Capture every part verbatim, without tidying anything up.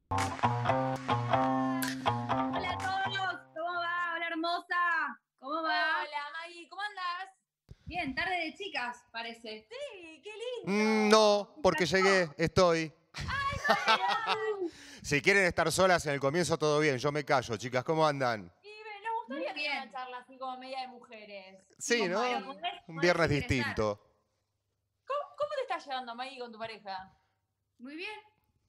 Hola a todos, ¿cómo va? Hola hermosa, ¿cómo va? Hola Maggie, ¿cómo andás? Bien, tarde de chicas, parece. Sí, qué lindo. Mm, no, porque llegué, estoy. Ay, Si quieren estar solas en el comienzo, todo bien. Yo me callo, chicas. ¿Cómo andan? y me- nos Muy gustaría tener bien. una charla así como media de mujeres. Sí, Pero ¿no? podés- Un podés viernes ingresar. distinto. ¿Cómo, cómo te estás llevando, Maggie, con tu pareja? Muy bien,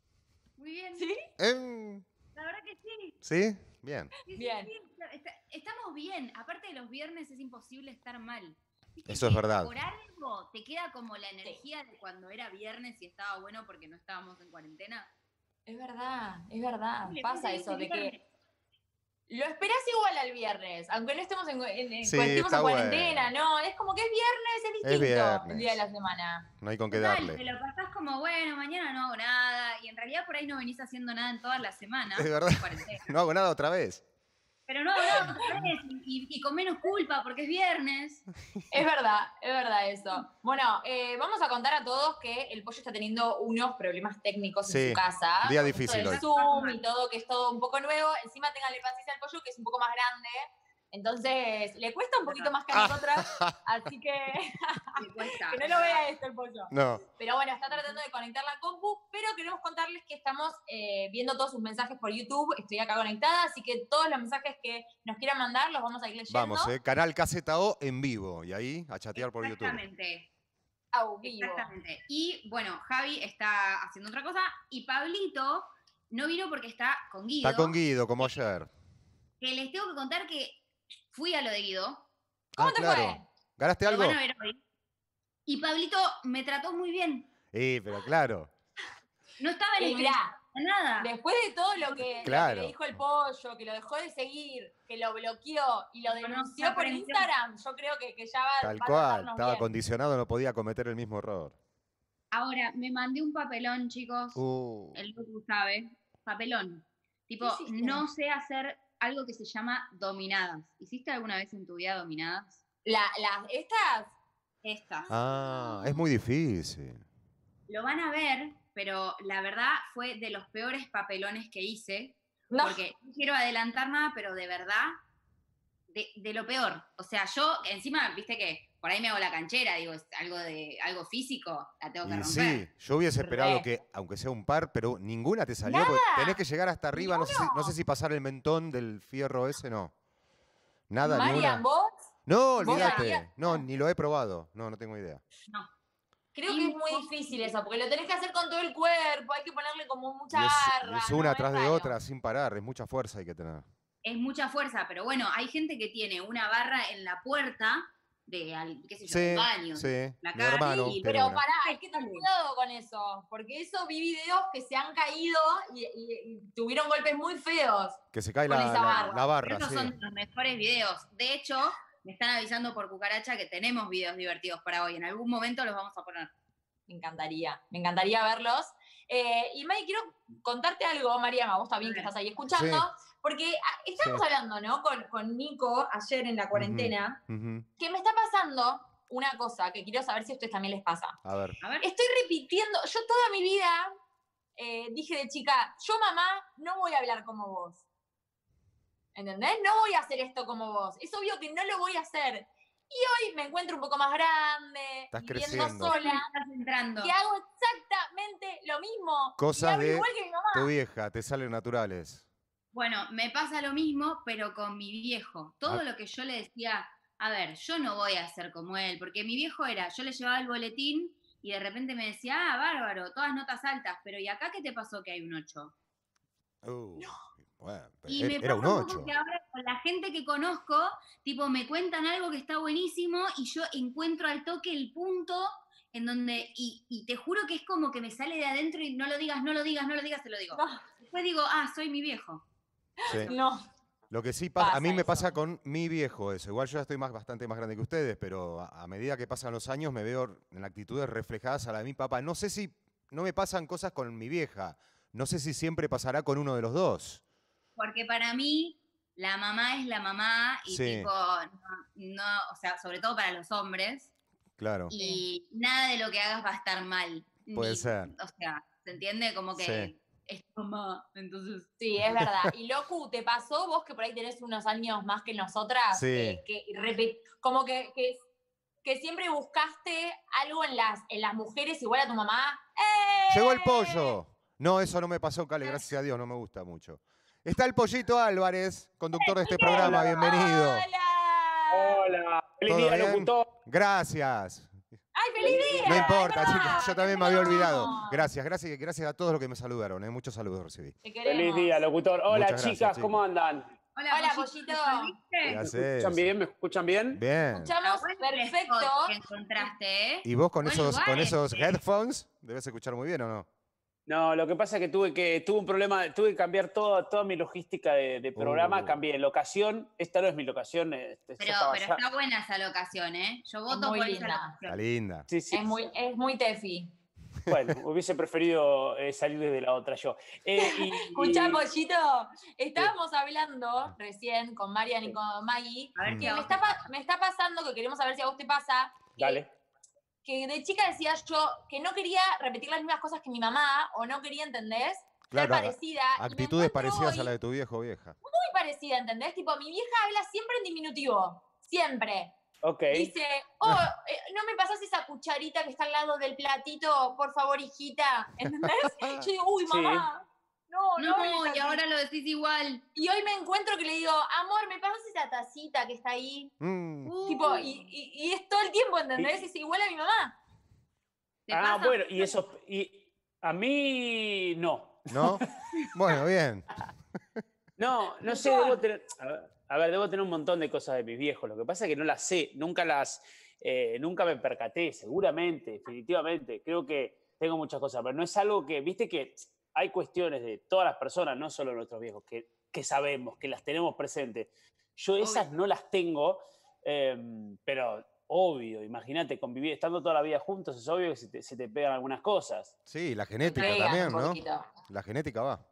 muy bien. ¿Sí? Em, La verdad que sí. ¿Sí? Bien. Sí, sí, Bien. sí, está- estamos bien. Aparte de los viernes es imposible estar mal. ¿Viste Eso es que verdad. por algo te queda como la energía de cuando era viernes y estaba bueno porque no estábamos en cuarentena? Es verdad, es verdad. Le Pasa puse eso ese de viernes. que lo esperás igual al viernes, aunque no estemos en, en- en- Sí, estemos está en cuarentena, bueno. ¿no? Es como que es viernes, es distinto Es viernes. el día de la semana. No hay con qué Total, darle. te lo pasás como, bueno, mañana no hago nada. Y en realidad por ahí no venís haciendo nada en toda la semana. Es verdad. en cuarentena. No hago nada otra vez. Pero no hago nada otra vez. Y, y con menos culpa porque es viernes. Es verdad, es verdad eso. Bueno, eh, vamos a contar a todos que el pollo está teniendo unos problemas técnicos en Sí, su casa. día con esto difícil del hoy. Zoom y todo, que es todo un poco nuevo. Encima tenganle paciencia al pollo, que es un poco más grande. Entonces, le cuesta un poquito más que a nosotras. Así que Me cuesta. que no lo vea esto el pollo. No. Pero bueno, está tratando de conectar la compu, pero queremos contarles que estamos eh, viendo todos sus mensajes por YouTube. Estoy acá conectada, así que todos los mensajes que nos quieran mandar los vamos a ir leyendo. Vamos, eh. Canal K Z O en vivo. Y ahí a chatear por YouTube. Exactamente. Au vivo. Exactamente. Y bueno, Javi está haciendo otra cosa. Y Pablito no vino porque está con Guido. Está con Guido, como ayer. Que les tengo que contar que fui a lo de Guido. ¿Cómo Ah, te claro. fue? ¿Ganaste Lo algo? van a ver hoy. Y Pablito me trató muy bien. Sí, pero claro. No estaba en Y el mirá, nada. después de todo lo que, Claro. lo que le dijo el pollo, que lo dejó de seguir, que lo bloqueó y lo No, no, denunció se por aprendió. Instagram, yo creo que, que ya va, Tal va a cual. tratarnos Estaba bien. condicionado, no podía cometer el mismo error. Ahora, me mandé un papelón, chicos. Uh. El Lucu sabe. Papelón. Tipo, ¿Qué hiciste? no sé hacer algo que se llama dominadas. ¿Hiciste alguna vez en tu vida dominadas? La, las, estas, Estas. Ah, es muy difícil. Lo van a ver, pero la verdad fue de los peores papelones que hice. no. Porque no quiero adelantar nada, pero de verdad, de, de lo peor. O sea, yo encima, viste que por ahí me hago la canchera, digo, es algo de algo físico, la tengo que Y romper. sí, yo hubiese esperado Re. que, aunque sea un par, pero ninguna te salió. Nada. Porque tenés que llegar hasta arriba. No sé, si, Ninguno. no sé si pasar el mentón del fierro ese, no. Nada, ni Marian, una. vos, No, ¿Vos olvídate. sabías? No, ni lo he probado. No, no tengo idea. No. creo Y que es muy vos- difícil eso, porque lo tenés que hacer con todo el cuerpo, hay que ponerle como mucha Y es, garra. es ¿no? una Es atrás de raro. otra, sin parar. Es mucha fuerza hay que tener. Es mucha fuerza, pero bueno, hay gente que tiene una barra en la puerta de, al- qué sé yo, Sí, un baño. sí. La Mi cara. hermano Sí, tiene pero una. pará, hay que tener cuidado con eso, porque eso vi videos que se han caído y, y- y tuvieron golpes muy feos. Que se cae con la, esa la- barra. la barra, Esos sí. son los mejores videos. De hecho, me están avisando por cucaracha que tenemos videos divertidos para hoy. En algún momento los vamos a poner. Me encantaría, me encantaría verlos. Eh, y May, quiero contarte algo, Mariana, vos también que estás ahí escuchando, Sí. porque ah, estábamos Sí. hablando, ¿no? Con, con Nico ayer en la cuarentena, Ujú. que me está pasando una cosa que quiero saber si a ustedes también les pasa. A ver. A ver. Estoy repitiendo, yo toda mi vida eh, dije de chica, yo mamá no voy a hablar como vos. ¿Entendés? No voy a hacer esto como vos. Es obvio que no lo voy a hacer. Y hoy me encuentro un poco más grande, Estás viviendo creciendo. sola, Estás entrando. que hago exactamente lo mismo. Cosas y hablo de igual que mi mamá. tu vieja, te salen naturales. Bueno, me pasa lo mismo, pero con mi viejo. Todo Ah. lo que yo le decía, a ver, yo no voy a ser como él, porque mi viejo era, yo le llevaba el boletín y de repente me decía, ah, bárbaro, todas notas altas, pero ¿y acá qué te pasó que hay un ocho? Uh, bueno, pero Y era, me era pasa un un poco ocho. que ahora con la gente que conozco, tipo, me cuentan algo que está buenísimo y yo encuentro al toque el punto en donde, y, y te juro que es como que me sale de adentro y no lo digas, no lo digas, no lo digas, te lo digo. No, Después digo, ah, soy mi viejo. Sí. no. Lo que sí pasa, a Pasa mí me eso. pasa con mi viejo eso. Igual yo ya estoy más, bastante más grande que ustedes, pero a, a medida que pasan los años me veo en actitudes reflejadas a la de mi papá. No sé si no me pasan cosas con mi vieja. No sé si siempre pasará con uno de los dos. Porque para mí, la mamá es la mamá y Sí. tipo, no, no, o sea, sobre todo para los hombres, Claro. y nada de lo que hagas va a estar mal. Puede Ni- ser. O sea, ¿se entiende? Como que Sí. es tu mamá, entonces... Sí, es verdad. Y Locu, ¿te pasó vos que por ahí tenés unos años más que nosotras? Sí. eh, que repe- como que, que, que siempre buscaste algo en las, en las mujeres igual a tu mamá. ¡Eh! ¡Llegó el pollo! No, eso no me pasó, Cale, gracias a Dios, no me gusta mucho. Está el Pollito Álvarez, conductor de este programa, bienvenido. ¡Hola! Hola, feliz ¿Todo día, bien? locutor. Gracias. ¡Ay, feliz día! No es importa, verdad, chicos, yo te también me había queremos. olvidado. Gracias, gracias, gracias a todos los que me saludaron, ¿eh? Muchos saludos recibí. Te queremos. Feliz día, locutor. Hola, Muchas gracias, chicas, chicos. ¿cómo andan? Hola, Pollito. ¿volviste? ¿Qué ¿Me haces? escuchan bien? ¿Me escuchan bien? Bien. Escuchamos Buen perfecto. spot que encontraste, ¿eh? ¿Y vos con Buen esos, lugar con esos este. headphones debes escuchar muy bien o no? No, lo que pasa es que tuve que tuve un problema, tuve que cambiar toda, toda mi logística de, de programa, Uh. cambié de locación. Esta no es mi locación. Este, yo Pero, estaba pero allá. está buena esa locación, ¿eh? Yo voto muy por linda. esa Está locación. linda. Sí, sí. Es muy, es muy tefi. Bueno, hubiese preferido eh, salir desde la otra yo. Eh, y, Escuchá, y- Pollito, estábamos hablando recién con Marian y con Maggie, A ver Mm. si que a me vos está, te pa- pasa. me está pasando, que queremos saber si a vos te pasa, que, Dale. que de chica decía yo que no quería repetir las mismas cosas que mi mamá, o no quería, ¿entendés? Ser Claro, a- parecida. y me actitudes encuentro parecidas a hoy la de tu viejo o vieja. muy parecida, ¿entendés? Tipo, mi vieja habla siempre en diminutivo, siempre. Ok. Dice, oh, eh, no me pasás esa cucharita que está al lado del platito, por favor, hijita, ¿entendés? Yo digo, uy, Sí. mamá, no, no, hables No, y así". ahora lo decís igual. Y hoy me encuentro que le digo, amor, ¿me pasas esa tacita que está ahí? Mm. Uh, Tipo, y, y- y es todo el tiempo, ¿entendés? Y- Es igual a mi mamá. ¿te Ah, pasa? bueno, y eso. Y a mí no. ¿No? Bueno, bien. No, no sé, Mejor. debo tener. A ver, a ver, debo tener un montón de cosas de mis viejos. Lo que pasa es que no las sé, nunca las. eh, nunca me percaté, seguramente, definitivamente. Creo que tengo muchas cosas, pero no es algo que. Viste que hay cuestiones de todas las personas, no solo nuestros viejos, que, que sabemos, que las tenemos presentes. Yo esas Obvio. no las tengo, eh, pero obvio, imagínate, convivir, estando toda la vida juntos, es obvio que se te, se te pegan algunas cosas. Sí, la genética Pegan también, un ¿no? poquito. La genética va.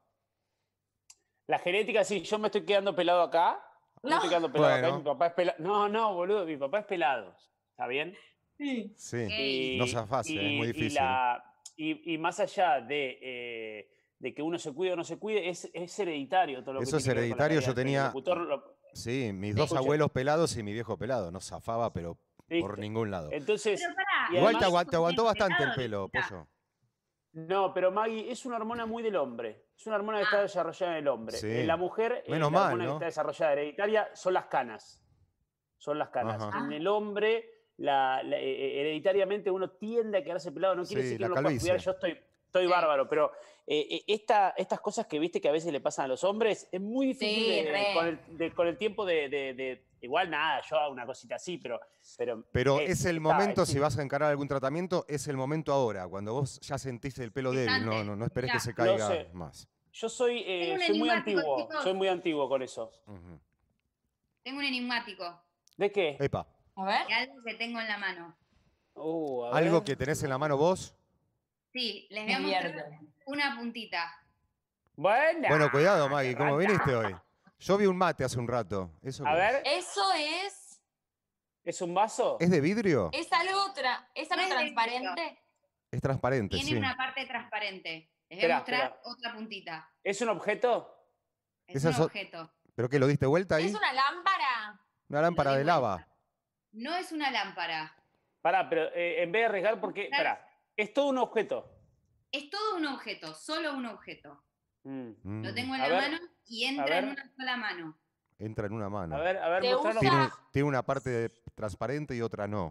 La genética, sí, yo me estoy quedando pelado acá. Me No. estoy quedando pelado acá. Bueno. y Mi papá es pelado. No, no, boludo, mi papá es pelado. ¿Está bien? Sí. Sí. Ey. No zafás, eh, es muy y difícil. la- y- y más allá de, eh, de que uno se cuide o no se cuide, es, es hereditario todo lo que Eso es tiene que ver con la hereditario, yo calidad del pelo. tenía- El locutor lo- Sí, mis dos Escucha. abuelos pelados y mi viejo pelado. No zafaba, pero por ¿viste? ningún lado. Entonces, Pero pará, Y Igual te, además- agua- te aguantó bastante el pelado, pelo, Lupita. pollo. no, pero Maggie es una hormona muy del hombre. Es una hormona que está Ah. desarrollada en el hombre. Sí. En la mujer, eh, Menos la mal, hormona ¿no? que está desarrollada hereditaria son las canas. Son las canas. Ajá. En el hombre, la- la- eh, hereditariamente uno tiende a quedarse pelado. No quiere Sí, decir que la no lo pueda calvicie. cuidar. Yo estoy, estoy Sí. bárbaro, pero eh, eh, esta- estas cosas que viste que a veces le pasan a los hombres, es muy difícil Sí, de- re. con, el, de- con el tiempo de, de- de- Igual nada, yo hago una cosita así, pero... Pero, Pero es el está, momento, es- si vas a encarar algún tratamiento, es el momento ahora, cuando vos ya sentís el pelo Es débil, no, antes, no, no esperes ya. que se Lo caiga sé. más. Yo soy, eh, Tengo un soy muy enigmático, antiguo, chicos. soy muy antiguo con eso. Ujú. Tengo un enigmático. ¿De qué? Epa, A ver. De algo que tengo en la mano. Uh, a algo ver. que tenés en la mano vos. Sí, les voy Me a mostrar divierte. una puntita. Buena. Bueno, cuidado, Maggie, ¿cómo Rata. viniste hoy? Yo vi un mate hace un rato. ¿Eso A qué ver, Eso es. ¿es un vaso? ¿Es de vidrio? Es algo, tra- es algo No es de transparente. Es transparente, Tiene sí. una parte transparente. Les voy Espera, a mostrar espera. otra puntita. ¿Es un objeto? Es Esa un es o- objeto. ¿Pero qué, lo diste vuelta ahí? Es una lámpara. Una lámpara Lo di de lava. vuelta. No es una lámpara. Pará, pero eh, en vez de arriesgar, porque. Pará, es todo un objeto. Es todo un objeto, solo un objeto. Mm. Mm, Lo tengo en A la ver, mano y a entra en ver. una sola mano. Entra en una mano. A ver, a ver, ¿Te mostrarnos. Tiene, un- usa? tiene una parte transparente y otra no.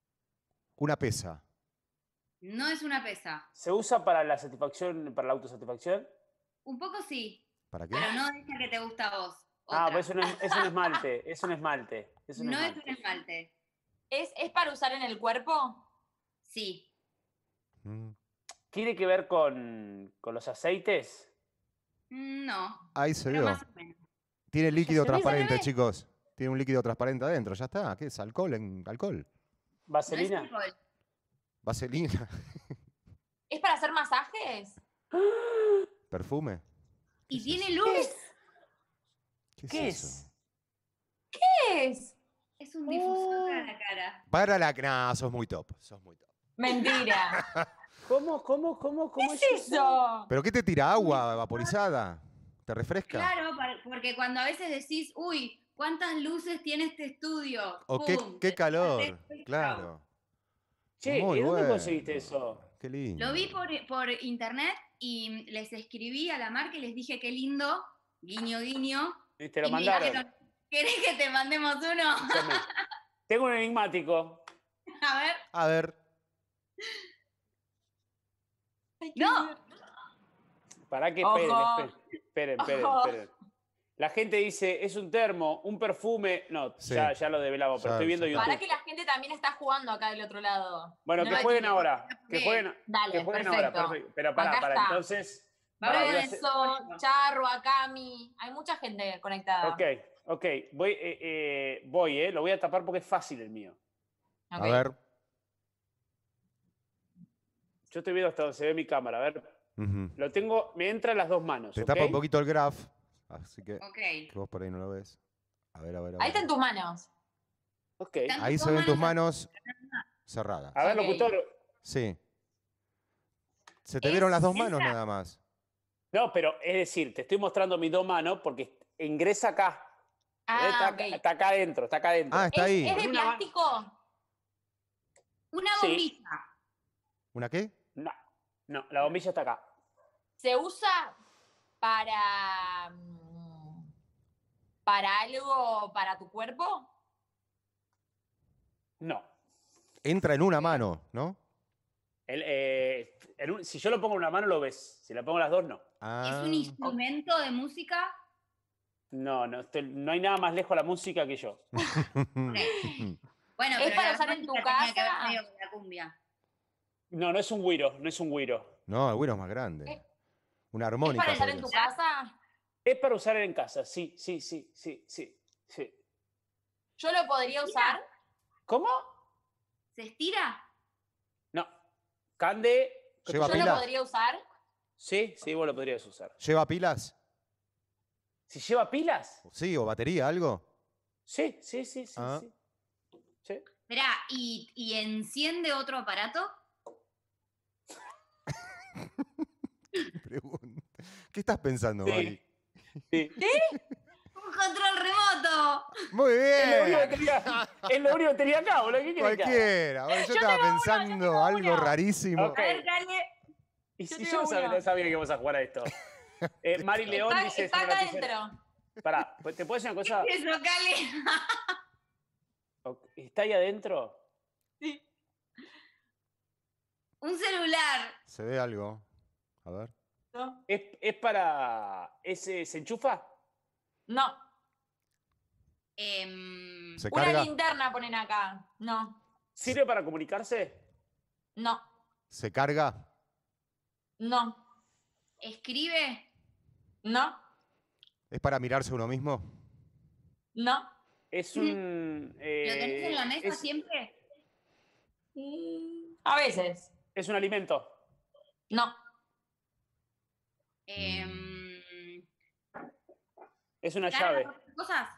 Una pesa. No es una pesa. ¿Se usa para la satisfacción, para la autosatisfacción? Un poco sí, ¿Para qué? pero no esa que te gusta a vos. Ah, Otra. pues es un, es un esmalte. Es un esmalte. Es un no es esmalte. un esmalte. ¿Es, ¿Es para usar en el cuerpo? Sí. Mm. ¿Tiene que ver con, con los aceites? Mm, No. Ahí se Pero vio. más o menos. Tiene líquido se ve, se transparente, ve. chicos. Tiene un líquido transparente adentro. Ya está. ¿Qué es? ¿Alcohol en alcohol? No es ¿Vaselina? alcohol. ¿Vaselina? ¿Es para hacer masajes? ¿Perfume? Y es tiene eso? luz. ¿Qué es ¿Qué eso? es? ¿Qué es? Es un difusor para la cara. Para la... Nah, sos muy top. Sos muy top. Mentira. ¿Cómo, cómo, cómo, cómo ¿Qué es eso? ¿Pero qué te tira agua vaporizada? ¿Te refresca? Claro, para- porque cuando a veces decís, uy, ¿cuántas luces tiene este estudio? ¿O qué, ¡Pum! qué te calor? refresca. Claro. Che, Muy ¿y dónde bueno. conseguiste eso? Qué lindo. Lo vi por, por internet y les escribí a la marca y les dije qué lindo, guiño, guiño. Y te lo y me mandaron. dijeron, ¿querés que te mandemos uno? Escúchame. Tengo un enigmático. A ver. A ver. Hay que No. ver. Para que Ojo. esperen, esperen, esperen, Ojo. esperen. La gente dice, es un termo, un perfume. No, Sí. ya, ya lo develamos, pero Ya, estoy viendo ya está. YouTube. Para que la gente también está jugando acá del otro lado. Bueno, No que lo jueguen tires. ahora. Que Bien. jueguen, Dale, que jueguen perfecto. ahora, perfecto. Pero pará, Acá pará, está. entonces. Vamos pará, a voy a ver. hacer- Lorenzo, Charro, Akami. Hay mucha gente conectada. Ok, ok. Voy, eh, eh, voy, eh. Lo voy a tapar porque es fácil el mío. Ok. A ver. Yo estoy viendo hasta donde se ve mi cámara. A ver, Ujú. lo tengo, me entra en las dos manos. Te ¿ok? tapa un poquito el graph. Así que, Ok. que vos por ahí no lo ves. A ver, a ver, a ver. Ahí está en tus manos. Ok. Están Ahí tus se ven tus manos manos cerradas. A ver, Ok. locutor. Sí. Se te Es- vieron las dos manos entra. nada más. No, pero es decir, te estoy mostrando mis dos manos porque ingresa acá. Ah, está, ok. está acá adentro, está acá adentro. Ah, está ¿Es, ahí. es de Con una mano. plástico? Una Sí. bombilla. ¿Una qué? No, no, la bombilla está acá. ¿Se usa para, mm, para algo para tu cuerpo? No. Entra en una mano, ¿no? El, eh, en un- si yo lo pongo en una mano, lo ves. Si la pongo en las dos, no. Ah. ¿Es un instrumento de música? No, no, estoy- no hay nada más lejos de la música que yo. Bueno, ¿Es pero para la usar en tu música tenía que ver casa? medio con la cumbia. No, no es un güiro, no es un güiro. No, el güiro es más grande. Eh, Una ¿Es armónica. para usar en podría tu ser. casa? Es para usar en casa, sí, sí, sí, sí, sí, sí. ¿Yo lo podría usar? ¿Cómo? ¿Se estira? No. Cande. ¿Lleva ¿Yo pila? lo podría usar? Sí, sí, vos lo podrías usar. ¿Lleva pilas? Si lleva pilas, Sí, o batería, algo. sí, sí, sí, sí. Ah. sí. Sí. Esperá, ¿y, ¿y enciende otro aparato? Pregunta. ¿Qué estás pensando, Sí. Mari? Sí. ¡Un control remoto! Muy Es lo único que bien. tenía, es lo único que tenía acá, boludo. ¿Qué querés que haga? Cualquiera. Bueno, yo, Yo estaba tengo uno, yo pensando tengo algo uno. rarísimo. Ok. A ver, Cale. Y Yo si tengo yo sabía, uno. no sabía que íbamos a jugar a esto. Eh, Mari León Está, dice... está sobre acá la tijera- adentro. Pará, pues, ¿te puedo decir una cosa? Eso, Cale. Ok, ¿está ahí adentro? Sí. Un celular. Se ve algo. A ver. No. ¿Es, es para... ¿Ese se enchufa? No. Em, Se Una carga. linterna ponen acá. No. ¿Sirve para comunicarse? No. Se carga. No. ¿Escribe? No. ¿Es para mirarse uno mismo? No. Es un... ¿Lo tenés en la eh, mesa es, siempre? Mm, A veces. es un alimento. No. Em, Es una ¿Carga llave. otras cosas?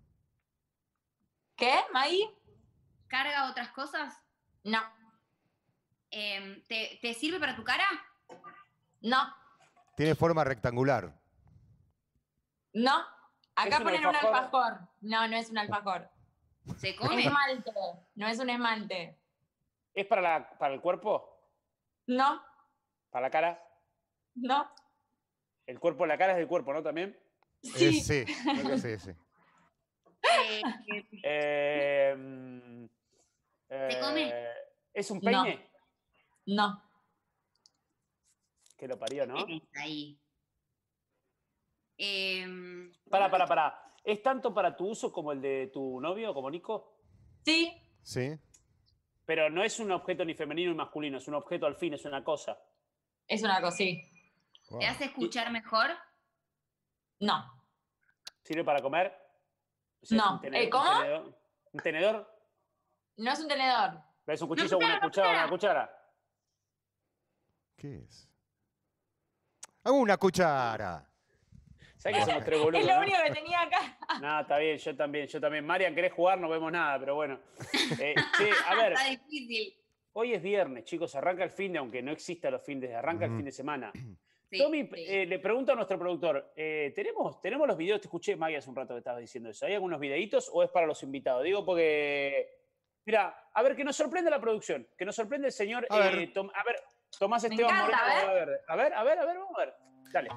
¿Qué, Maggie? ¿Carga otras cosas? No. Em, ¿te, ¿Te sirve para tu cara? No. Tiene forma rectangular. No. Acá ¿Es un ponen un alfajor? alfajor. No, no es un alfajor. ¿Se Un come? esmalte. No es un esmalte. ¿Es para, la, para el cuerpo? No. ¿Para la cara? No. ¿El cuerpo, la cara es del cuerpo, no también? Sí. Eh, sí. sí, sí. Eh, eh, Eh, mm, ¿Se come? eh, ¿Es un No. peine? No. Que lo parió, ¿no? tenés ahí. Em, Para, para, para. ¿Es tanto para tu uso como el de tu novio, como Nico? Sí. Sí. Pero no es un objeto ni femenino ni masculino, es un objeto al fin, es una cosa. Es una cosa, sí. Wow. ¿Te hace escuchar mejor? No. ¿Sirve para comer? O No. un tenedor- Eh, ¿cómo? Un tenedor, ¿Un tenedor? No es un tenedor. ¿Es un No, cuchillo, una cuchara, no, cuchara, una cuchara. cuchara? ¿Qué es? Hago una cuchara. ¿Sabes que somos tres boludos? Es lo ¿no? único que tenía acá. No, está bien, yo también, yo también. Marian, ¿querés jugar? No vemos nada, pero bueno. Eh, sí, a ver, Está difícil. Hoy es viernes, chicos, arranca el fin de, aunque no exista los fines, arranca Ujú. el fin de semana. Sí, Tommy, sí. eh, le pregunto a nuestro productor, eh, ¿tenemos, ¿tenemos los videos? Te escuché, Maggie, hace un rato que estabas diciendo eso. ¿Hay algunos videitos o es para los invitados? Digo porque, mira, a ver, que nos sorprende la producción, que nos sorprende el señor, A ver. eh, Tom- a ver, Tomás Me Esteban encanta, Moreno. a A ver, a ver, a ver, a ver, vamos a ver. Dale.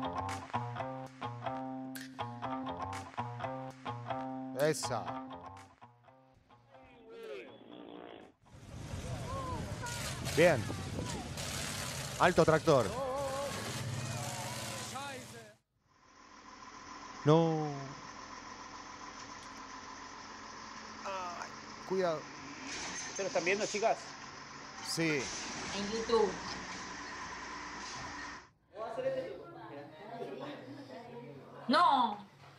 Esa. Bien. Alto tractor. No. Ay, cuidado. ¿Ustedes lo están viendo, chicas? Sí. En YouTube. No.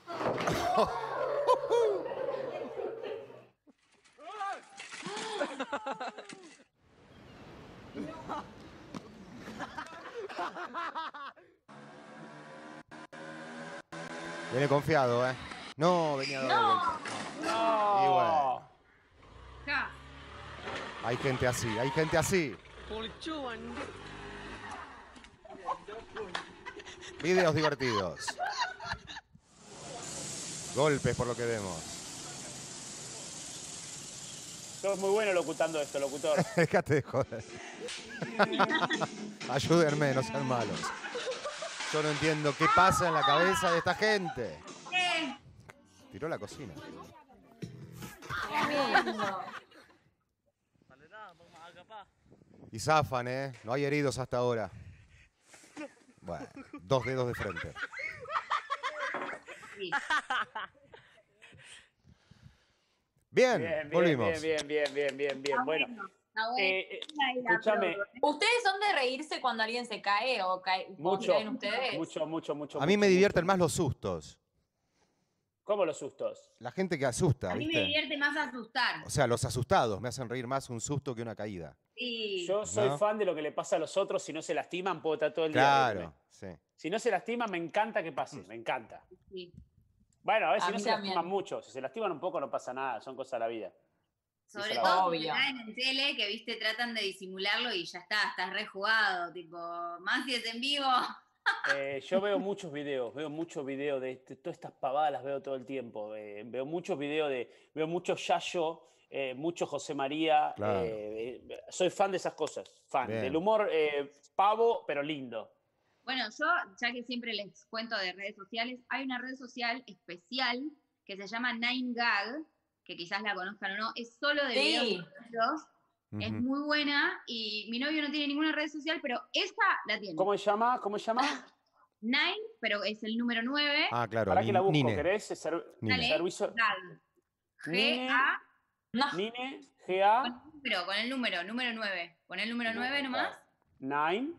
Viene confiado, ¿eh? No, venía doble. No. Y bueno, Ya. hay gente así, hay gente así. Videos divertidos. Golpes por lo que vemos. Sos muy bueno locutando esto, locutor. Déjate de joder. Ayúdenme, no sean malos. Yo no entiendo qué pasa en la cabeza de esta gente. Eh, Tiró la cocina. Tremendo. Y zafan, ¿eh? No hay heridos hasta ahora. Bueno, dos dedos de frente. sí. Bien, Bien, bien, volvimos. bien, bien, bien, bien, bien, Está Bueno, bueno, está bueno. eh, eh, Ahí la escúchame. probo. ¿Ustedes son de reírse cuando alguien se cae o cae, cuando Mucho, caen ustedes? mucho, mucho, mucho. A mí me mucho, divierten mucho. más los sustos. ¿Cómo los sustos? La gente que asusta, A mí me ¿viste? divierte más asustar. O sea, los asustados me hacen reír más un susto que una caída. Sí. Yo soy ¿No? fan de lo que le pasa a los otros. Si no se lastiman, puedo estar todo el día. Claro, riéndome. sí. Si no se lastiman, me encanta que pase, me encanta. Sí. Bueno, a ver, A si no mí se también. lastiman mucho. Si se lastiman un poco, no pasa nada, son cosas de la vida. Sobre Dice la todo Obvio. porque caen en tele, que viste, tratan de disimularlo y ya está, estás rejugado. Tipo, más si es en vivo. Eh, yo veo muchos videos, veo muchos videos de, de todas estas pavadas, las veo todo el tiempo. Eh, veo muchos videos de, veo mucho Yayo, eh, mucho José María. Claro. eh, eh, soy fan de esas cosas, fan. Bien. Del humor eh, pavo, pero lindo. Bueno, yo, ya que siempre les cuento de redes sociales, hay una red social especial que se llama Nine Gag, que quizás la conozcan o no, es solo de Sí. videos divertidos, es Ujú. muy buena y mi novio no tiene ninguna red social, pero esa la tiene. ¿Cómo se llama? ¿Cómo se llama? Nine, pero es el número nueve. Ah, claro. Para que la Nin- busco, Nine. ¿querés? Ser- Nine. Dale, servicio- Gag. Nine. G-A, No. Nine, G A. con el número, con el número, número nueve. Pon el número nueve nomás. Nine.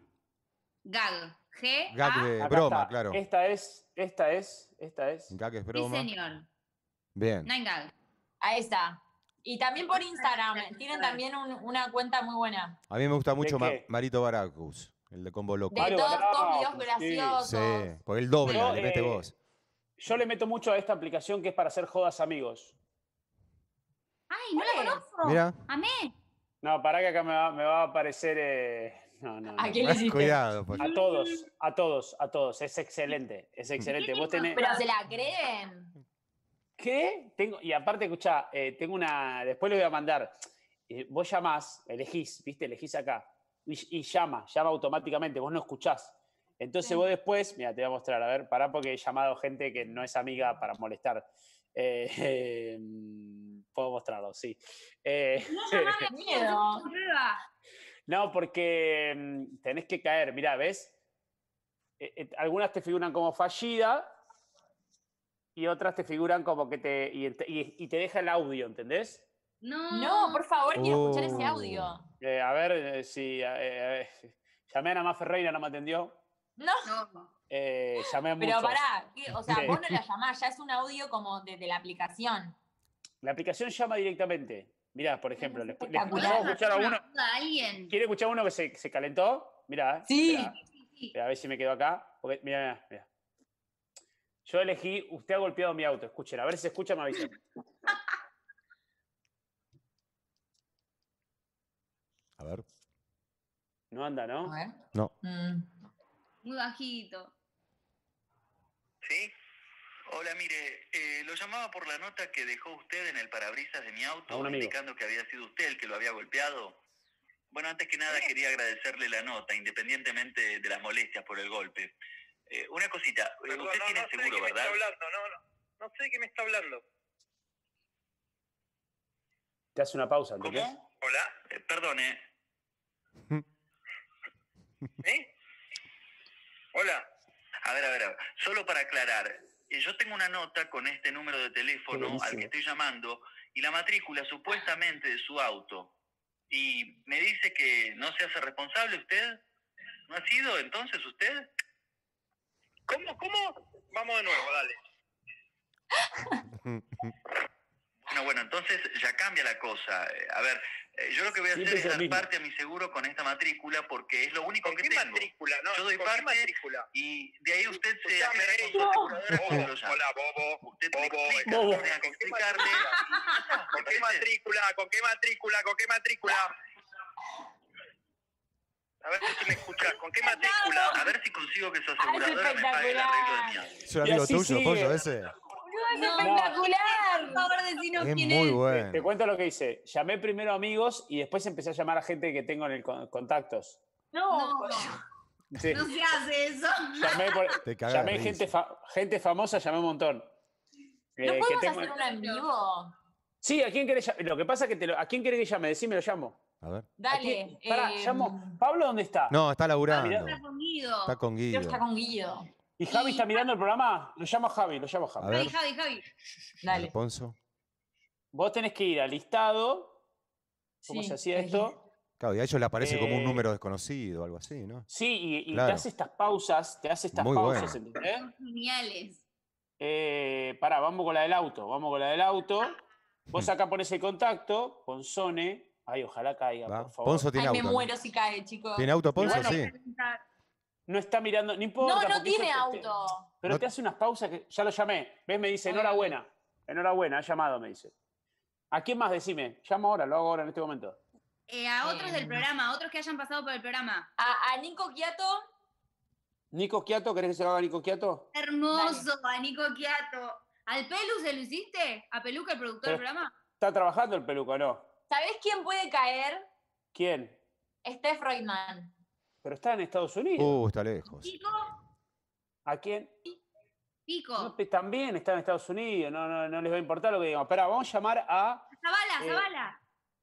Gag. G-A. Gag de Acá broma, está. claro. Esta es, esta es, esta es. Gag es Sí, broma. señor. Bien. Nine Gag. Ahí está. Y también por Instagram. Tienen también un- una cuenta muy buena. A mí me gusta mucho Ma- qué? Marito Baracus, el de Combo Loco. De Mario todos, todos Baracus, videos sí. graciosos. Sí, porque él dobla, Yo, le mete eh, voz. Yo le meto mucho a esta aplicación que es para hacer jodas amigos. Ay, no la ¿Cuál es? conozco. Mira. Amé. No, para que acá me va, me va a aparecer. eh, No, no, no. ¿A quién le hiciste? Cuidado, pues. A todos, a todos, a todos. Es excelente, es excelente. Vos tenés. Pero se la creen. ¿Qué? Tengo, y aparte, escuchá, eh, tengo una. Después le voy a mandar. Eh, vos llamás, elegís, ¿viste? Elegís acá. Y, y llama, llama automáticamente, vos no escuchás. Entonces Sí. vos después, mira, te voy a mostrar, a ver, pará porque he llamado gente que no es amiga para molestar. Eh, eh, puedo mostrarlo, sí. Eh, No llamame Qué a mí, miedo. hacemos prueba. no, porque mm, tenés que caer, mirá, ¿ves? Eh, eh, algunas te figuran como fallida y otras te figuran como que te. Y, y- y te deja el audio, ¿entendés? No. No, por favor, quiero escuchar ese Oh. audio. Eh, a ver eh, si. eh, eh, llamé a Ana Más Ferreira, no me atendió. No, No. Eh, llamé a pero muchos. pará. ¿qué? O sea, Sí. vos no la llamás, ya es un audio como desde la aplicación. La aplicación llama directamente. Mirá, por ejemplo, les, les- les espectacular. puedo escuchar a uno. ¿A alguien? ¿Quiere escuchar uno que se, se calentó? Mirá. eh, Sí. mirá, Sí, sí. mirá, a ver si me quedo acá. Porque, mirá, mirá, mirá. Yo elegí, usted ha golpeado mi auto. Escuchen, a ver si se escucha, me avisen. A A ver. No anda, A ¿no? ver. No. Mm. Muy bajito. ¿Sí? Hola, mire, eh, lo llamaba por la nota que dejó usted en el parabrisas de mi A auto, un amigo. indicando que había sido usted el que lo había golpeado. Bueno, antes que nada quería agradecerle la nota, independientemente de las molestias por el golpe. Eh, una cosita, eh, Perdón, usted no, tiene no sé de seguro, qué me ¿verdad? está hablando, no, no, no sé de qué me está hablando. Te hace una pausa, ¿entendés? ¿Cómo? Hola, eh, perdone. ¿Eh? Hola. A ver, a ver, a ver, solo para aclarar, eh, yo tengo una nota con este número de Qué teléfono al buenísimo. que estoy llamando y la matrícula supuestamente de su auto. Y me dice que no se hace responsable usted. ¿No ha sido entonces usted? ¿Cómo, cómo? Vamos de nuevo, dale. Bueno, bueno, entonces ya cambia la cosa. Eh, A ver, eh, yo lo que voy a Siempre hacer es es lo dar mismo. parte a mi seguro con esta matrícula porque es lo único ¿Con que qué tengo. matrícula? No, Yo doy ¿con parte qué matrícula? y de ahí usted se Escuchame, aclara con su ey, aseguradora cuando Bobo, lo llame. hola, Bobo. Usted me Bobo, explica, Bobo. no tenga que explicarle. ¿Con qué matrícula? ¿Con qué matrícula? ¿Con qué matrícula? A ver si me escuchás. ¿Con qué matrícula? A ver si consigo que su Ah, es aseguradora me pague el arreglo de mi espectacular. auto. Es un Y amigo así tuyo, sigue. Pollo, ese. Boludo, es No. espectacular. Por favor, decinos Es quién muy es. Te bueno. cuento lo que hice. Llamé primero a amigos y después empecé a llamar a gente que tengo en el con- contactos. No, No, Sí. no se hace eso. Llamé, por- Te cagás de llamé risa. gente, fa- gente famosa, llamé un montón. ¿no Eh, que podemos tengo- hacer una en vivo? Sí, ¿a quién querés llamar? Lo que pasa es que te lo- ¿a quién querés que llame? Decime, lo llamo. A ver. ¿A Dale. quién? Pará, eh, llamo. ¿Pablo dónde está? No, está laburando. Está con Guido. Está con Creo que Guido. está con Guido. ¿Y Javi está mirando el programa? Lo llamo a Javi, lo llamo a A Javi. ver. Javi, Javi, Javi. A ver, Dale. Ponzo. Vos tenés que ir al listado. ¿Cómo Sí, se hacía elegí. esto? Claro, y a ellos le aparece como un Eh, número desconocido o algo así, ¿no? Sí, y, y Claro. te hace estas pausas, te hace estas Muy pausas, bueno. ¿entendés? Son geniales. Eh, pará, vamos con la del auto, vamos con la del auto. Vos acá pones el contacto, Ponzone. Ay, ojalá caiga, Va. por favor. Ponzo tiene Ay, me auto. ¿no? muero si cae, chicos. ¿Tiene auto Ponzo? Bueno, Sí. No está mirando, no importa. No, no porque tiene eso te- te- auto. pero No- te hace unas pausas que ya lo llamé. ¿Ves? Me dice, Ay, enhorabuena. Enhorabuena, ha llamado, me dice. ¿A quién más? Decime. Llamo ahora, lo hago ahora en este momento. Eh, a otros Eh, del programa, a otros que hayan pasado por el programa. A, a Nico Quiato. Nico Quiato, ¿querés que se lo haga Nico Quiato? Hermoso, a Nico Quiato. ¿Al Pelu se lo hiciste? ¿A Peluca, el productor del Pero- programa? ¿Está trabajando el peluco, no? ¿Sabés quién puede caer? ¿Quién? Steph Reutemann. Pero está en Estados Unidos. Uh, está lejos. Pico, ¿A quién? Pico. No, pues, también está en Estados Unidos, no, no, no les va a importar lo que digamos. Espera, vamos a llamar a... Zavala, eh, Zavala.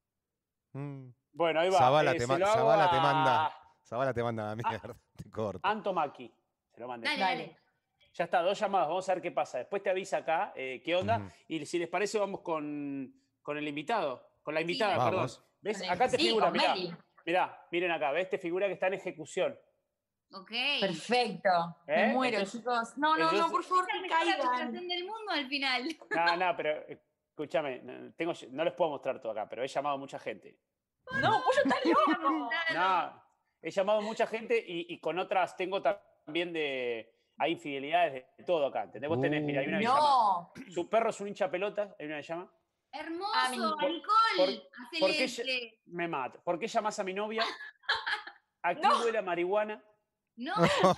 Mm. Bueno, ahí va. Zavala eh, te, se ma- lo hago Zavala te a manda. Zavala te manda a la mierda. Te corta. Anto Maki. Se lo mandé. Dale, Dale. dale. Ya está, dos llamadas, vamos a ver qué pasa. Después te avisa acá eh, qué onda. Ujú. Y si les parece, vamos con, con el invitado. Con la invitada, Vamos. perdón. ¿Ves? Con el- Acá te sí, figura, con mirá. Meli. Mirá, miren acá, ¿ves? Te figura que está en ejecución. Ok. Perfecto. ¿Eh? Me muero, Entonces- chicos. No, no, no, entonces- por favor, Es la que mejor caigan. aplicación del mundo al final. No, no, pero eh, escúchame, no, tengo, no les puedo mostrar todo acá, pero he llamado a mucha gente. No, pollo está loco. No, he llamado a mucha gente y, y con otras tengo también de. Hay infidelidades de todo acá. ¿Entendés? Vos tenés, mira, hay una que llama. No. Su perro es un hincha pelota, hay una que llama. Hermoso, Ah, mi- Nicole. por- ¿por qué Excelente. Me mata. ¿Por qué llamas a mi novia? Aquí No. huele a marihuana. No,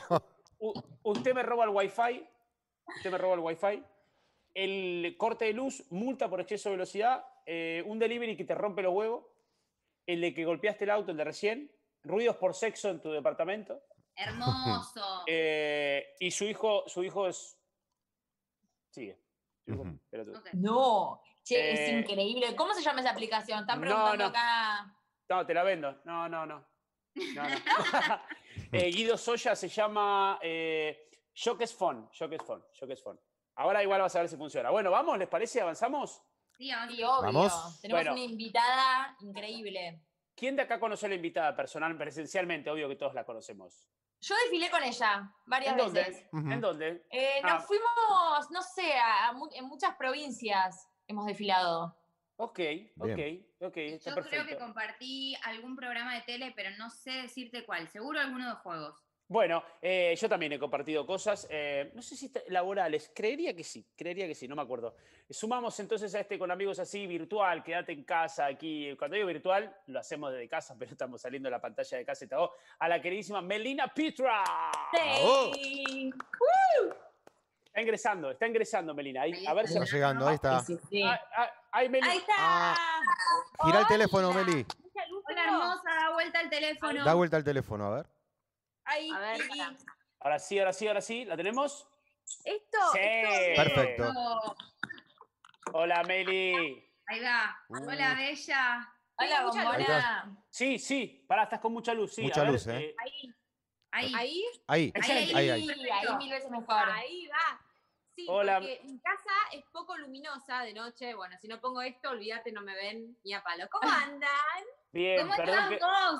U- usted me roba el wifi. Usted me roba el wifi. El corte de luz, multa por exceso de velocidad. eh, un delivery que te rompe los huevos. El de que golpeaste el auto, el de recién. Ruidos por sexo en tu departamento. hermoso. Eh, y su hijo, su hijo es. Sigue. Su hijo es Ujú. pelotudo. Ok. No. Che, es Eh, increíble. ¿Cómo se llama esa aplicación? Están no, preguntando no. acá. No, te la vendo. No, no, no. No, no. Eh, Guido Soya se llama eh, Shock Phone. Shock Phone. Shock Phone. Ahora igual vas a ver si funciona. Bueno, vamos, ¿les parece? ¿Avanzamos? Sí, avanza. Sí, obvio. Vamos. Tenemos Bueno. una invitada increíble. ¿Quién de acá conoció a la invitada personal, presencialmente? Obvio que todos la conocemos. Yo desfilé con ella varias ¿En dónde? veces. Ujú. ¿En dónde? Eh, Ah. nos fuimos, no sé, a- a mu- en muchas provincias hemos desfilado. Ok, ok, ok, está Yo creo que perfecto. compartí algún programa de tele, pero no sé decirte cuál. Seguro alguno de juegos. Bueno, eh, yo también he compartido cosas, eh, no sé si está- laborales, creería que sí, creería que sí, no me acuerdo. Sumamos entonces a este con amigos así, virtual, quédate en casa aquí. Cuando digo virtual, lo hacemos desde casa, pero estamos saliendo de la pantalla de casa y todo. A la queridísima Melina Pitra. ¡Bravo! Sí. Está ingresando, está ingresando Melina. Ahí, Ahí a ver está si... Está llegando, ahí está. Sí, sí, sí. Ah, ah, ahí, Meli. Ahí está. Ah, gira el teléfono, Hola. Meli. Mucha luz Hola tengo. hermosa, da vuelta el teléfono. Da vuelta el teléfono, a ver. Ahí, A ver, y- pará. Ahora sí, ahora sí, ahora sí. ¿La tenemos? Esto, Sí. esto. Perfecto. Oh, Hola, Meli. ahí va. Uh. Hola, bella. Hola, mucha luz. Ahí bombona. Sí, sí. Pará, estás con mucha luz. Sí, Mucha a ver, luz, ¿eh? Ahí, Ahí. ahí, Ahí, Excelente. ahí, ahí. ahí, ahí mil veces mejor. Ahí va. Sí, Hola. porque mi casa es poco luminosa de noche. Bueno, si no pongo esto, olvídate, no me ven ni a palo. ¿Cómo andan? Bien, ¿Cómo perdón estás que... vos?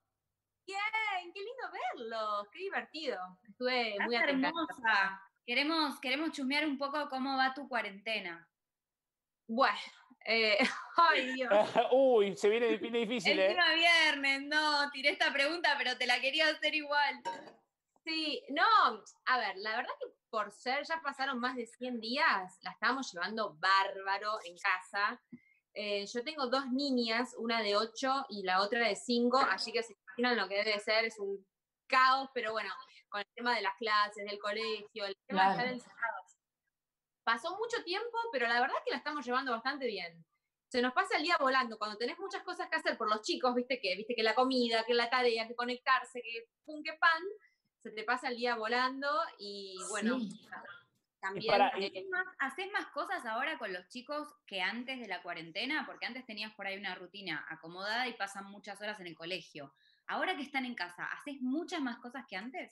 Bien, qué lindo verlos, qué divertido. Estuve Estás muy atenta. hermosa. Queremos, queremos chusmear un poco cómo va tu cuarentena. Bueno, eh, ay Dios. Uy, se viene, viene difícil, ¿eh? Encima viernes, no, tiré esta pregunta, pero te la quería hacer igual. Sí, no, a ver, la verdad que por ser, ya pasaron más de cien días, la estábamos llevando bárbaro en casa. Eh, yo tengo dos niñas, una de ocho y la otra de cinco, así que se imaginan lo que debe ser, es un caos, pero bueno, con el tema de las clases, del colegio, el tema Claro. de estar encerrados. Pasó mucho tiempo, pero la verdad que la estamos llevando bastante bien. Se nos pasa el día volando, cuando tenés muchas cosas que hacer por los chicos, viste que, viste que la comida, que la tarea, que conectarse, que pum, que pan, se te pasa el día volando y bueno, Sí. también... para- eh, ¿Haces más, haces más cosas ahora con los chicos que antes de la cuarentena? Porque antes tenías por ahí una rutina acomodada y pasan muchas horas en el colegio. Ahora que están en casa, ¿haces muchas más cosas que antes?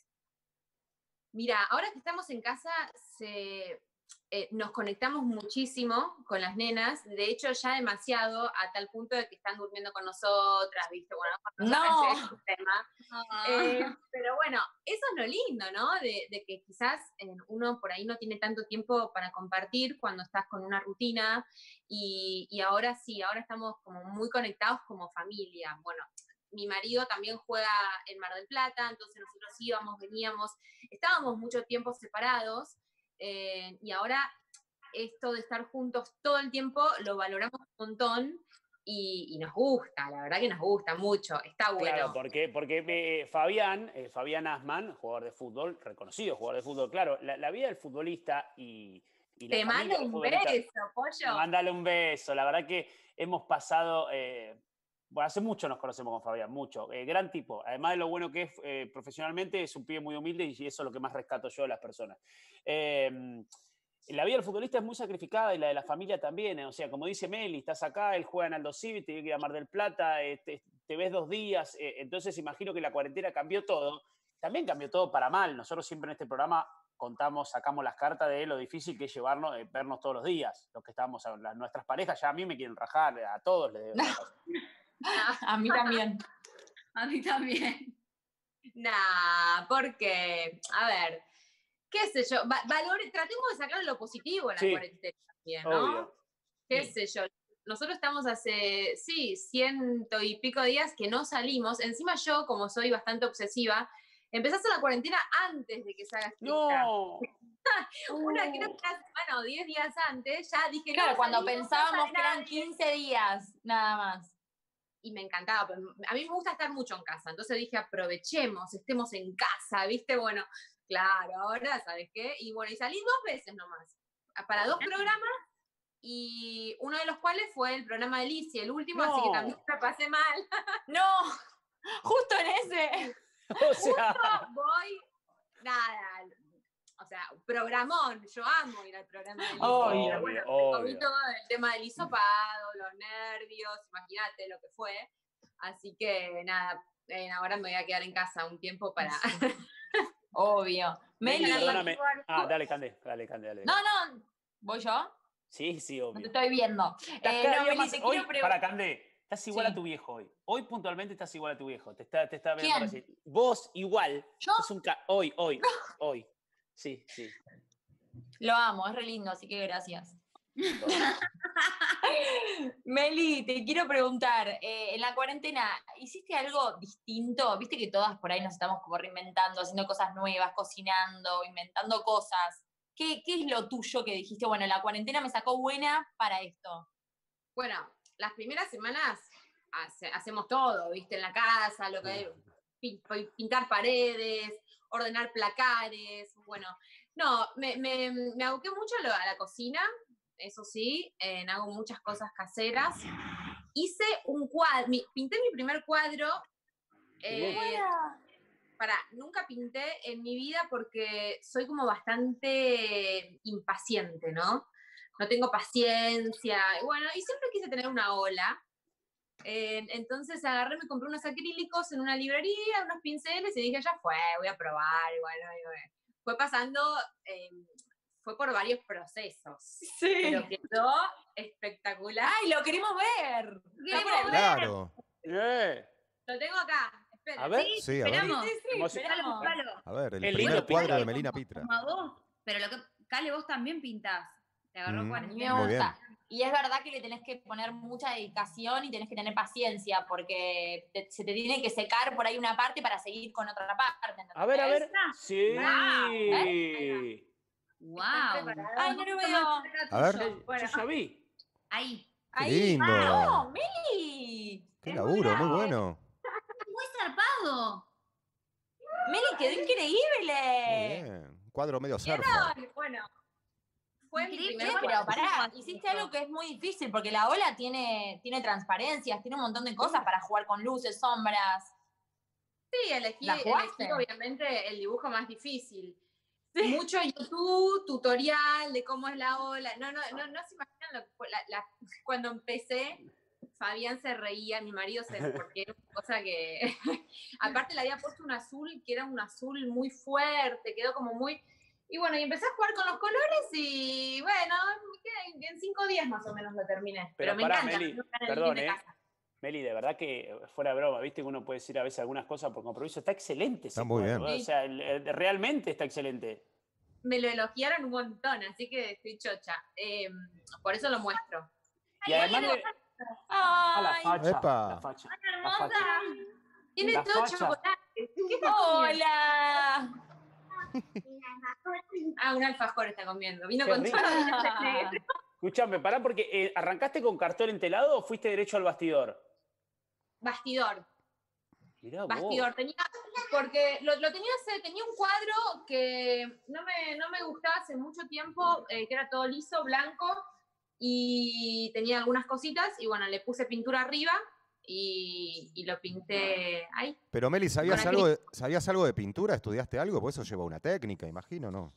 Mira, ahora que estamos en casa, se, eh, nos conectamos muchísimo con las nenas, de hecho ya demasiado, a tal punto de que están durmiendo con nosotras, ¿viste? Bueno, con nosotras No. es un tema. Eh, pero bueno, eso es lo lindo, ¿no? De, de que quizás eh, uno por ahí no tiene tanto tiempo para compartir cuando estás con una rutina y, y ahora sí, ahora estamos como muy conectados como familia. Bueno, mi marido también juega en Mar del Plata, entonces nosotros íbamos, veníamos, estábamos mucho tiempo separados eh, y ahora esto de estar juntos todo el tiempo lo valoramos un montón y, y nos gusta, la verdad que nos gusta mucho, está bueno. Claro, porque, porque eh, Fabián, eh, Fabián Asman, jugador de fútbol, reconocido jugador de fútbol, claro, la, la vida del futbolista y, y la Te familia mando del un futbolista- beso, pollo. Mándale un beso, la verdad que hemos pasado, eh, bueno, hace mucho nos conocemos con Fabián, mucho, eh, gran tipo, además de lo bueno que es eh, profesionalmente, es un pibe muy humilde y eso es lo que más rescato yo de las personas. Eh, La vida del futbolista es muy sacrificada y la de la familia también. eh, O sea, como dice Meli, estás acá, él juega en Aldo Civi, te tiene que ir a Mar del Plata, eh, te, te ves dos días. eh, entonces, imagino que la cuarentena cambió todo. También cambió todo para mal. Nosotros siempre en este programa contamos, sacamos las cartas de lo difícil que es llevarnos, eh, vernos todos los días. Los que estamos, las, nuestras parejas ya a mí me quieren rajar, a todos les debo. A mí también. A mí también. Nah, porque, a ver, qué sé yo, va- valore- tratemos de sacar lo positivo en la Sí, cuarentena también, ¿no? Obvio. Qué Sí. sé yo. Nosotros estamos hace, sí, ciento y pico días que no salimos. Encima yo, como soy bastante obsesiva, empecé a hacer la cuarentena antes de que se haga estricta. No. Una, creo que una semana o diez días antes, ya dije, Claro, no, cuando salimos, no pensábamos sale que eran nadie. quince días, nada más. Y me encantaba, pero a mí me gusta estar mucho en casa, entonces dije, aprovechemos, estemos en casa, ¿viste? Bueno, claro, ahora, ¿sabes qué? Y bueno, y salí dos veces nomás, para dos programas, y uno de los cuales fue el programa de Lizzie, el último, así que No. también la pasé mal. No, justo en ese. O sea, Voy, nada, o sea, programón, yo amo ir al programa de Lizzie. Obvio, pero bueno, obvio, me comí obvio. todo el tema del hisopado, los nervios, imagínate lo que fue. Así que nada, eh, ahora me voy a quedar en casa un tiempo para... Obvio. Meli, Meli. perdóname. Ah, dale, Cande, dale, Cande, dale. No, no. ¿Voy yo? Sí, sí, No te obvio. estoy viendo. Estás Eh, cada no, día Meli, más- te hoy, quiero preguntar. para Candé, estás igual Sí. a tu viejo hoy. Hoy puntualmente estás igual a tu viejo. Te está, te está viendo ¿Quién? recién. Vos igual. ¿Yo? Sos un ca- hoy, hoy, hoy. Sí, sí. Lo amo, es re lindo, así que gracias. Meli, te quiero preguntar, eh, en la cuarentena, ¿hiciste algo distinto? Viste que todas por ahí nos estamos como reinventando, haciendo cosas nuevas, cocinando, inventando cosas. ¿Qué, qué es lo tuyo que dijiste? Bueno, la cuarentena me sacó buena para esto. Bueno, las primeras semanas hace- hacemos todo, ¿viste? En la casa, lo que pin- pintar paredes, ordenar placares, bueno. No, me, me, me aboqué mucho a, lo- a la cocina, eso sí, eh, hago muchas cosas caseras. Hice un cuadro, mi- pinté mi primer cuadro. Eh, para, nunca pinté en mi vida porque soy como bastante impaciente, ¿no? No tengo paciencia, y bueno, y siempre quise tener una ola. Eh, entonces agarré, me compré unos acrílicos en una librería, unos pinceles, y dije, ya fue, voy a probar, y bueno, y bueno. Fue pasando, eh, fue por varios procesos, Sí. pero quedó espectacular. ¡Ay, lo queremos ver! Queremos Lo queremos Claro. Eh, Lo tengo acá, espera. A ver. Sí, Sí, a ver. esperamos. Sí, sí, Emoci- esperamos. Buscalo, buscalo. A ver, el El primer lindo cuadro pinta. de Melina Pitra. Como a vos. Pero lo que, Cale, vos también pintás. Te agarró Mm. A mí me cuarentena. Muy gusta. Y es verdad que le tenés que poner mucha dedicación y tenés que tener paciencia porque te- se te tiene que secar por ahí una parte para seguir con otra parte. A ver, a ver. ¿Esa? Sí. Wow. Ay, no lo veo. A ver. Yo Bueno, ya vi. Ahí. Qué Ahí. lindo. ¡No, Meli! Qué Es laburo, muy bravo. bueno. Muy zarpado. Meli, quedó increíble. Muy bien. Un cuadro medio zarpa. bueno, fue mi Increíble, primer Che, cuadro. pero pará, hiciste algo que es muy difícil porque la ola tiene, tiene transparencias, tiene un montón de cosas para jugar con luces, sombras. Sí, elegí, ¿La jugaste? elegí obviamente el dibujo más difícil. Mucho YouTube, tutorial de cómo es la ola. No, no, no, no se imaginan lo que fue. La, la- cuando empecé, Fabián se reía, mi marido se porque era una cosa que. Aparte le había puesto un azul que era un azul muy fuerte, quedó como muy. Y bueno, y empecé a jugar con los colores y bueno, en, en cinco días más o menos lo terminé. Pero, Pero me pará, encanta. Meli, me gusta en el perdón, living de ¿eh? casa. Meli, de verdad que fuera de broma, viste que uno puede decir a veces algunas cosas por compromiso. Está excelente ese Está muy cuadro, bien. ¿eh? O sea, el- el- realmente está excelente. Me lo elogiaron un montón, así que estoy chocha. Eh, por eso lo muestro. Y además le... Ah, la ¡Ay! facha. Epa. La facha. Ay, La hermosa. facha. Tiene La todo facha. chocolate. ¿Qué está comiendo? ¡Hola! Ah, un alfajor está comiendo. Vino Qué con rico. todo los dientes negros. Escuchame, pará, porque eh, ¿arrancaste con cartón entelado o fuiste derecho al bastidor? Bastidor, Mirá vos. bastidor. Tenía, porque lo, lo tenía, hace- tenía un cuadro que no me, no me gustaba hace mucho tiempo, eh, que era todo liso, blanco, y tenía algunas cositas, y bueno, le puse pintura arriba y, y lo pinté ahí. Pero Meli, ¿sabías Con algo, de, ¿sabías algo de pintura? ¿Estudiaste algo? Pues eso lleva una técnica, imagino, ¿no?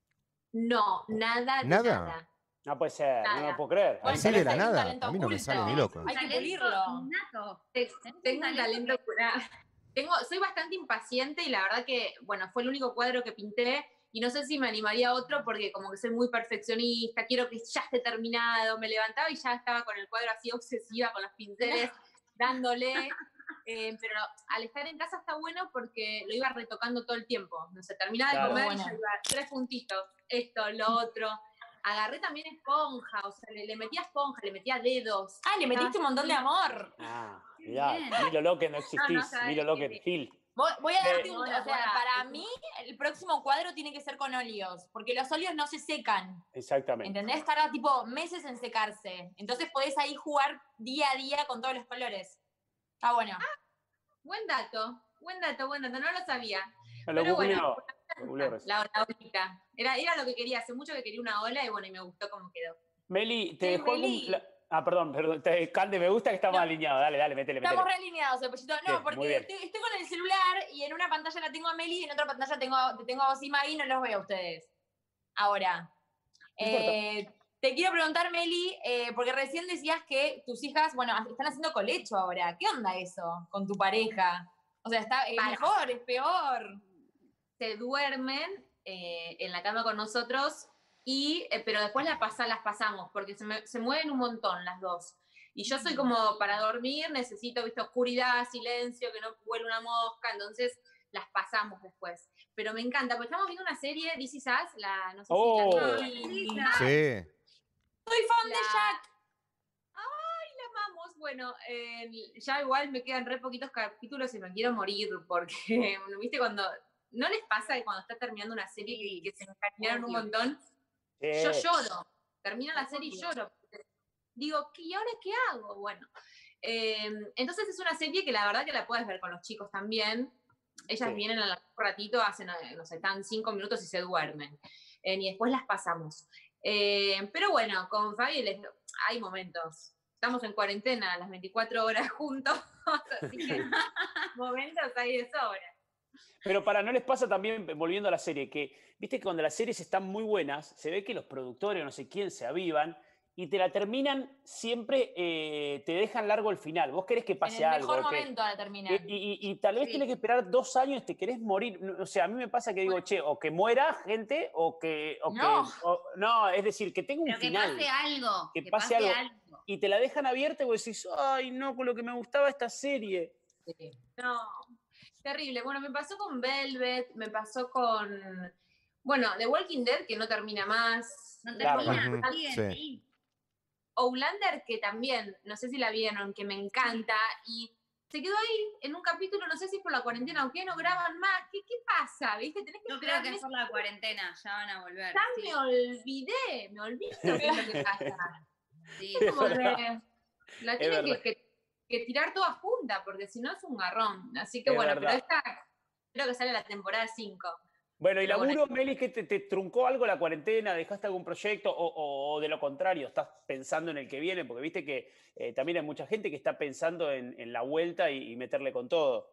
No, nada de ¿Nada? nada. No puede ser, no Nada. lo puedo creer. Bueno, Así de la tenés ahí un nada. talento A mí no me oculto. sale ni loco. Hay que Talento pulirlo. innato. Te- Tengo un talento cura- Tengo, soy bastante impaciente y la verdad que, bueno, fue el único cuadro que pinté y no sé si me animaría a otro porque como que soy muy perfeccionista, quiero que ya esté terminado, me levantaba y ya estaba con el cuadro así obsesiva, con los pinceles, dándole, eh, pero al estar en casa está bueno porque lo iba retocando todo el tiempo, no sé, terminaba Claro. de comer Bueno. y ya iba, tres puntitos, esto, lo otro. Agarré también esponja, o sea, le, le metía esponja, le metía dedos. Ah, le metiste un montón de amor. Ah, mirá, Bien. Milo Loque no existís, No, no sabés Milo Loque qué- Gil. Voy, voy a Eh, darte un... no, O la sea, boda, para es- mí, el próximo cuadro tiene que ser con óleos, porque los óleos no se secan. Exactamente. ¿Entendés? Tarda tipo meses en secarse. Entonces podés ahí jugar día a día con todos los colores. Está bueno. Buen dato, buen dato, buen dato, no lo sabía. Me lo Pero bueno, googleó, lo googleó recién. La, la olita. Era, era lo que quería, hace mucho que quería una ola y bueno, y me gustó cómo quedó. Meli, ¿te Sí, dejó algún Meli. pla- Ah, perdón, perdón. Te, Cande, me gusta que estamos No. alineados. Dale, dale, métele, métele. Estamos realineados, Pollito. No, Bien, muy porque bien. estoy, estoy con el celular y en una pantalla la tengo a Meli y en otra pantalla tengo, te tengo a vos y Maggie y no los veo a ustedes. Ahora. No importa. eh, te quiero preguntar, Meli, eh, porque recién decías que tus hijas, bueno, están haciendo colecho ahora. ¿Qué onda eso con tu pareja? O sea, ¿está es Para. mejor, es peor? Se duermen eh, en la cama con nosotros, y, eh, pero después las, pasa, las pasamos, porque se, me- se mueven un montón las dos. Y yo soy como, para dormir, necesito, viste, oscuridad, silencio, que no vuele una mosca, entonces las pasamos después. Pero me encanta, porque estamos viendo una serie, This Is Us, la, no sé Oh. si la Sí. Sí. Soy fan La- de Jack. bueno, eh, ya igual me quedan re poquitos capítulos y me quiero morir porque, viste, cuando, ¿no les pasa que cuando está terminando una serie Sí, que, que se encariñaron un obvio. montón? Eh, Yo lloro, termino la serie y Obvio. lloro. Digo, ¿y ahora qué hago? Bueno, eh, entonces es una serie que la verdad que la puedes ver con los chicos también. Ellas Sí. vienen a un ratito, hacen, eh, no sé, están cinco minutos y se duermen. Eh, y después las pasamos. Eh, pero bueno, con Fabi les- hay momentos. Estamos en cuarentena, las veinticuatro horas juntos, así que momentos hay de sobra. Pero para, ¿no les pasa también, volviendo a la serie, que viste que cuando las series están muy buenas, se ve que los productores o no sé quién se avivan y te la terminan siempre, eh, te dejan largo el final. Vos querés que En pase el algo. mejor que- momento la terminan. Y, y- y tal vez Sí. tenés que esperar dos años, te querés morir. O sea, a mí me pasa que digo, che, o que muera gente, o que. O No. que o- no, es decir, que tenga un Pero que final. pase algo. Que Que, pase pase, algo. algo. Y te la dejan abierta y vos decís, ay, no, con lo que me gustaba esta serie. Sí. No, terrible. Bueno, me pasó con Velvet, me pasó con, bueno, The Walking Dead, que no termina más. No Claro. termina, Ujú, siguen, sí. sí. Outlander, que también, no sé si la vieron, que me encanta, y se quedó ahí en un capítulo, no sé si por la cuarentena o qué, no graban más. ¿Qué, qué pasa? ¿Viste? Tenés que Yo esperar creo que es meses. por la cuarentena, ya van a volver. Ya Sí, me olvidé, me olvido qué es lo que pasa. sí, Es como Es que verdad. la Es tienen que, verdad. que- que tirar toda junta, porque si no es un garrón. Así que Es bueno, verdad. pero esta creo que sale la temporada cinco. Bueno, y Pero bueno. laburo, Meli, que te, te truncó algo la cuarentena, dejaste algún proyecto o, o- o de lo contrario, estás pensando en el que viene, porque viste que eh, también hay mucha gente que está pensando en, en la vuelta y, y meterle con todo.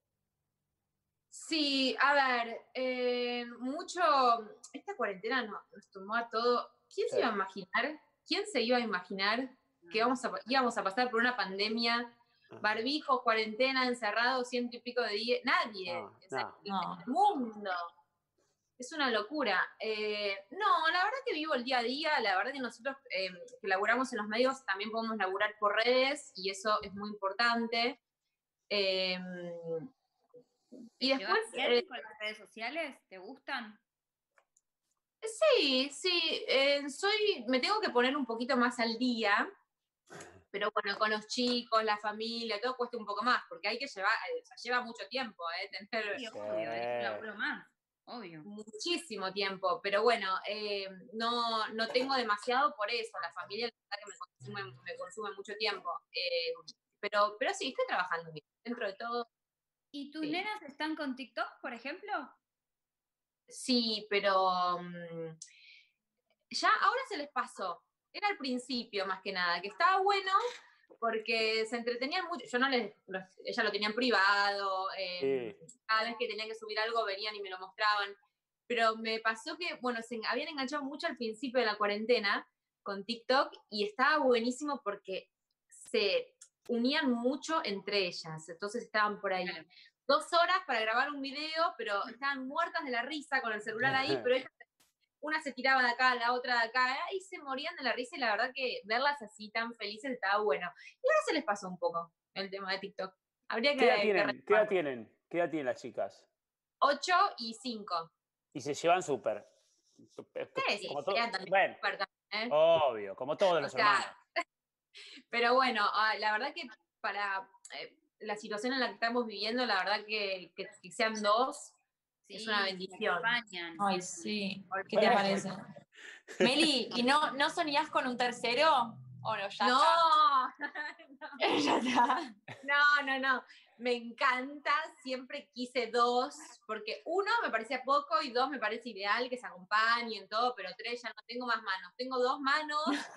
Sí, a ver, eh, mucho, esta cuarentena no- nos tomó a todo. ¿Quién Sí. se iba a imaginar? ¿Quién se iba a imaginar que vamos a, íbamos a pasar por una pandemia, barbijos, cuarentena, encerrados, ciento y pico de días? Nadie. No, O sea, no. No. el mundo. Es una locura. Eh, no, la verdad que vivo el día a día, la verdad que nosotros eh, que laburamos en los medios también podemos laburar por redes y eso es muy importante. Eh, ¿Te y llevas después, bien eh, con las redes sociales? ¿Te gustan? sí, sí, eh, soy, me tengo que poner un poquito más al día, pero bueno, con los chicos, la familia, todo cuesta un poco más, porque hay que llevar, eh, o sea, lleva mucho tiempo, eh, tener Sí, obvio, es un laburo más, obvio. muchísimo tiempo, pero bueno, eh, no, no tengo demasiado por eso, la familia la verdad que me consume, me consume mucho tiempo, eh, pero, pero sí, estoy trabajando bien, dentro de todo. ¿Y tus Sí. nenas están con TikTok, por ejemplo? Sí, pero um, ya ahora se les pasó. Era al principio más que nada, que estaba bueno porque se entretenían mucho. Yo no les, los, ella lo tenía en privado, eh, Sí. cada vez que tenía que subir algo venían y me lo mostraban. Pero me pasó que, bueno, se habían enganchado mucho al principio de la cuarentena con TikTok y estaba buenísimo porque se unían mucho entre ellas. Entonces estaban por ahí. Claro. Dos horas para grabar un video, pero estaban muertas de la risa con el celular ahí, pero ellas, una se tiraba de acá, la otra de acá, y se morían de la risa, y la verdad que verlas así tan felices estaba bueno. Y ahora se les pasó un poco el tema de TikTok. Habría que, ¿Qué edad tienen? que ¿Qué edad tienen? ¿Qué edad tienen las chicas? ocho y cinco. Y se llevan súper. Sí, Como sí, todo, también bueno, también, ¿eh? obvio, como todos los O sea, hermanos. pero bueno, la verdad que para eh, la situación en la que estamos viviendo, la verdad que, que, que sean dos sí, es una bendición. Ay, sí. ¿Qué te parece? Meli, ¿y no, no soñás con un tercero? ¿O no? Ya no, está. Ya está. No, no, no. Me encanta, siempre quise dos, porque uno me parecía poco y dos me parece ideal que se acompañen, todo, pero tres ya no tengo más manos. Tengo dos manos.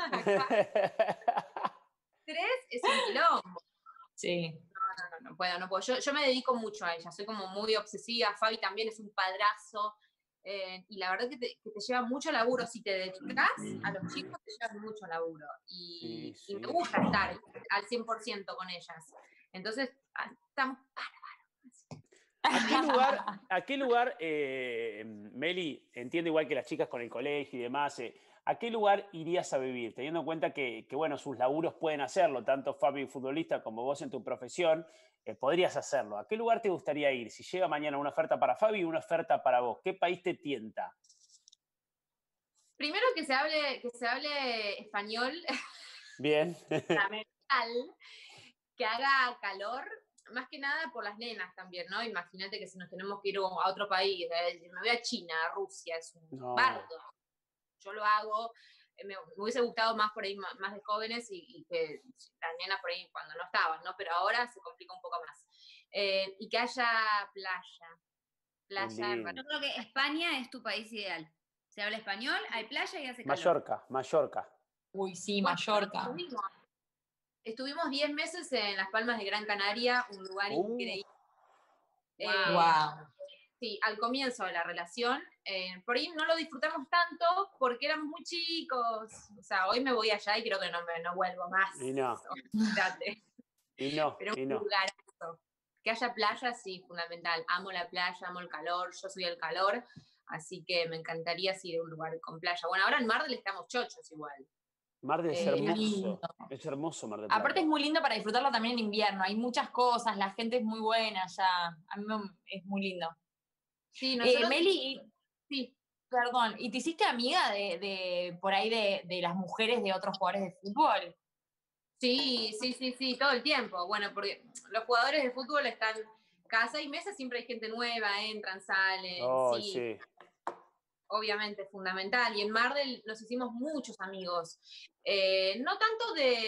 Tres es un quilombo. Sí. No, no, no, no puedo, no puedo. Yo, yo me dedico mucho a ella, soy como muy obsesiva. Fabi también es un padrazo. Eh, y la verdad que te, que te lleva mucho laburo. Si te dedicas a los chicos, te lleva mucho laburo. Y, sí, sí. y me gusta estar al cien por ciento con ellas. Entonces, estamos ¿A qué lugar, a qué lugar eh, Meli, entiendo igual que las chicas con el colegio y demás, eh, ¿a qué lugar irías a vivir? Teniendo en cuenta que, que bueno, sus laburos pueden hacerlo, tanto Fabi futbolista como vos en tu profesión, eh, podrías hacerlo. ¿A qué lugar te gustaría ir? Si llega mañana una oferta para Fabi y una oferta para vos, ¿qué país te tienta? Primero que se hable, que se hable español. Bien. fundamental que haga calor, más que nada por las nenas también, ¿no? Imagínate que si nos tenemos que ir a otro país, eh, me voy a China, a Rusia, es un No. bardo. Yo lo hago, eh, me, me hubiese gustado más por ahí, más, más de jóvenes y, y que las nenas por ahí cuando no estaban, ¿no? Pero ahora se complica un poco más. Eh, y que haya playa. Playa en Yo creo que España es tu país ideal. Se habla español, hay playa y hace calor. Mallorca, Mallorca. Uy, sí, Bueno, Mallorca. Estuvimos, estuvimos diez meses en Las Palmas de Gran Canaria, un lugar Uh. increíble. Wow. Eh, Wow. Sí, al comienzo de la relación. Eh, por ahí no lo disfrutamos tanto porque éramos muy chicos. O sea, hoy me voy allá y creo que no, me, no vuelvo más. Y no. Olvídate. Y no, Pero y un no. lugarazo. Que haya playa, sí, fundamental. Amo la playa, amo el calor, yo soy el calor. Así que me encantaría sí, ir a un lugar con playa. Bueno, ahora en Mar del estamos chochos igual. Mar del es Eh, hermoso. lindo. Es hermoso Mar del Plata. Aparte es muy lindo para disfrutarlo también en invierno. Hay muchas cosas, la gente es muy buena ya. A mí me- es muy lindo. Sí, Eh, nosotros... Meli, sí. perdón, ¿y te hiciste amiga de, de por ahí de, de las mujeres de otros jugadores de fútbol? Sí, sí, sí, sí, todo el tiempo. Bueno, porque los jugadores de fútbol están cada seis meses, siempre hay gente nueva, entran, salen, Oh, sí, sí. obviamente fundamental. Y en Mar del nos hicimos muchos amigos. Eh, no tanto de,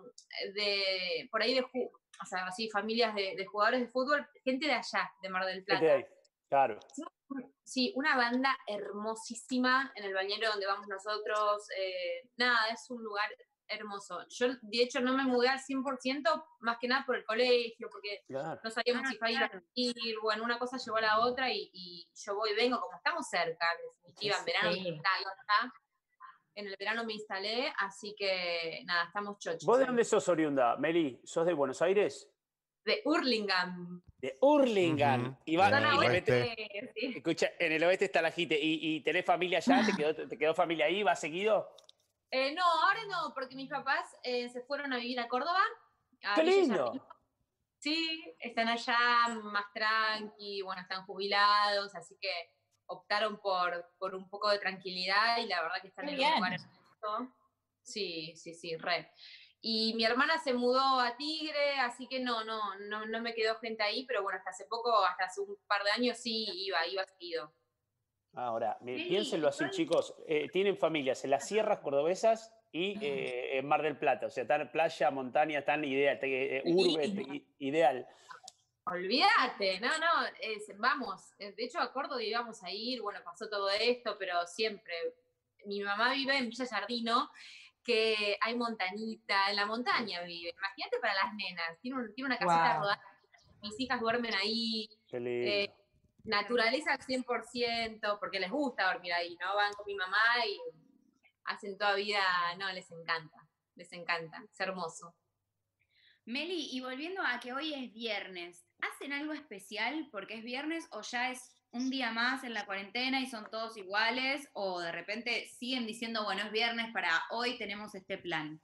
de por ahí de, ju- o sea, así, familias de, de jugadores de fútbol, gente de allá, de Mar del ¿Qué te Plata. hay? Claro. Sí, una banda hermosísima en el balneario donde vamos nosotros. Eh, nada, es un lugar hermoso. Yo, de hecho, no me mudé al cien por ciento, más que nada por el colegio, porque Claro. no sabíamos Ah, si iba claro. a ir. Bueno, una cosa llevó a la otra y, y yo voy y vengo, como estamos cerca, en definitiva, en verano Sí. me instalo acá. En el verano me instalé, así que nada, estamos chochos. ¿Vos de ahí. dónde sos oriunda, Meli? ¿Sos de Buenos Aires? De Hurlingham. De Hurlingham. Ujú. Y va- Bien, Zona y le oeste. metés- oeste, sí. escucha, en el oeste está la Jite. ¿Y, y tenés familia allá? ¿Te quedó, ¿Te quedó familia ahí? ¿Vas seguido? Eh, no, ahora no, porque mis papás eh, se fueron a vivir a Córdoba. A ¡Qué Villa lindo! Llarino. Sí, están allá más tranqui, bueno, están jubilados, así que optaron por, por un poco de tranquilidad y la verdad que están Qué en bien. un lugar hermoso. Sí, sí, sí, re. Y mi hermana se mudó a Tigre, así que no, no, no, no me quedó gente ahí, pero bueno, hasta hace poco, hasta hace un par de años sí iba, iba seguido. Ahora, mi- Meli, piénsenlo así, igual- chicos. eh, tienen familias en las sierras cordobesas y eh, en Mar del Plata. O sea, están playa, montaña, están ideal. te- eh, urbe, te- ideal. Olvídate, no, no, es- vamos, eh, de hecho a Córdoba íbamos a ir, bueno, pasó todo esto, pero siempre, mi mamá vive en Villa Jardino, que hay montañita, en la montaña vive, imagínate para las nenas, tiene, un- tiene una casita Wow. rodada, mis hijas duermen ahí, Qué lindo. eh, naturaleza al cien por ciento, porque les gusta dormir ahí, ¿no? Van con mi mamá y hacen toda vida, no, les encanta, les encanta, es hermoso. Meli, y volviendo a que hoy es viernes, ¿hacen algo especial porque es viernes o ya es un día más en la cuarentena y son todos iguales? ¿O de repente siguen diciendo, bueno, es viernes, para hoy tenemos este plan?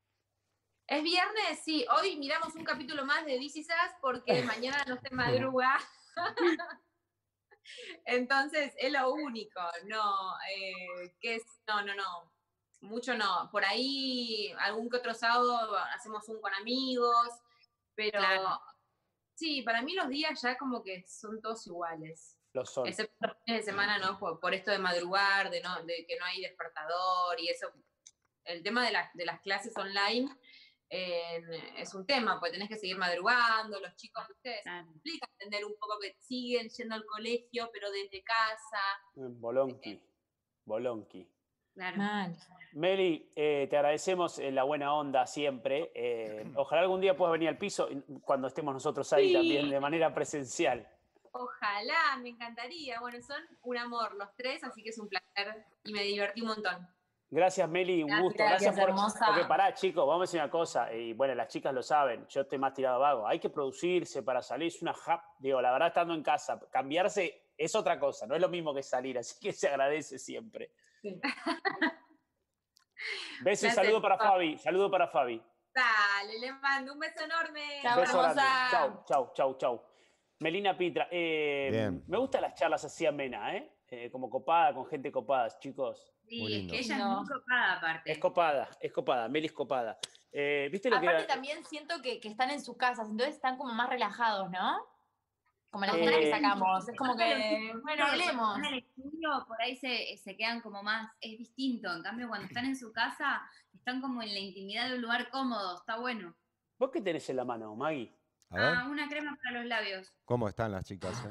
Es viernes, sí. Hoy miramos un capítulo más de This Is Us porque mañana no se madruga. Entonces, es lo único. No, eh, que es, no, no, no. Mucho no. Por ahí, algún que otro sábado hacemos un con amigos, pero Claro. sí, para mí los días ya como que son todos iguales. Lo son. Excepto los fines de semana, ¿no? Por, por esto de madrugar, de, no, de que no hay despertador y eso. El tema de, la- de las clases online eh, es un tema, porque tenés que seguir madrugando, los chicos, ustedes Claro. complica entender un poco que siguen yendo al colegio, pero desde casa. Bolonqui. Bolonqui. Claro. Mal. Meli, eh, te agradecemos eh, la buena onda siempre. Eh, ojalá algún día puedas venir al piso cuando estemos nosotros ahí Sí. también de manera presencial. Ojalá, me encantaría. Bueno, son un amor los tres, así que es un placer y me divertí un montón. Gracias, Meli, un gusto. Gracias, por. hermosa. Porque pará, chicos, vamos a decir una cosa. Y bueno, las chicas lo saben. Yo estoy más tirado a vago. Hay que producirse para salir. Es una hap. Digo, la verdad, estando en casa, cambiarse es otra cosa. No es lo mismo que salir. Así que se agradece siempre. Sí. Beso y Gracias. saludo para Fabi. Saludo para Fabi. Dale, le mando un beso enorme. Chao, Beso grande. hermosa. Chau, chau, chau, chau. Melina Pitra. eh, Bien. Me gustan las charlas así amenas, ¿eh? Eh, Como copada, con gente copada, chicos. Sí, Muy es lindo. que ella No. es muy copada aparte. Es copada, es copada. Meli es copada. Eh, ¿Viste lo que Aparte era? también siento que, que están en sus casas, entonces están como más relajados, ¿no? Como la Eh, gente que sacamos. Es como Claro, que, sí, bueno, cuando hablemos. están en el estudio, por ahí se, se quedan como más, es distinto. En cambio, cuando están en su casa, están como en la intimidad de un lugar cómodo, está bueno. ¿Vos qué tenés en la mano, Maggie? A ver, Ah, una crema para los labios. ¿cómo están las chicas? eh?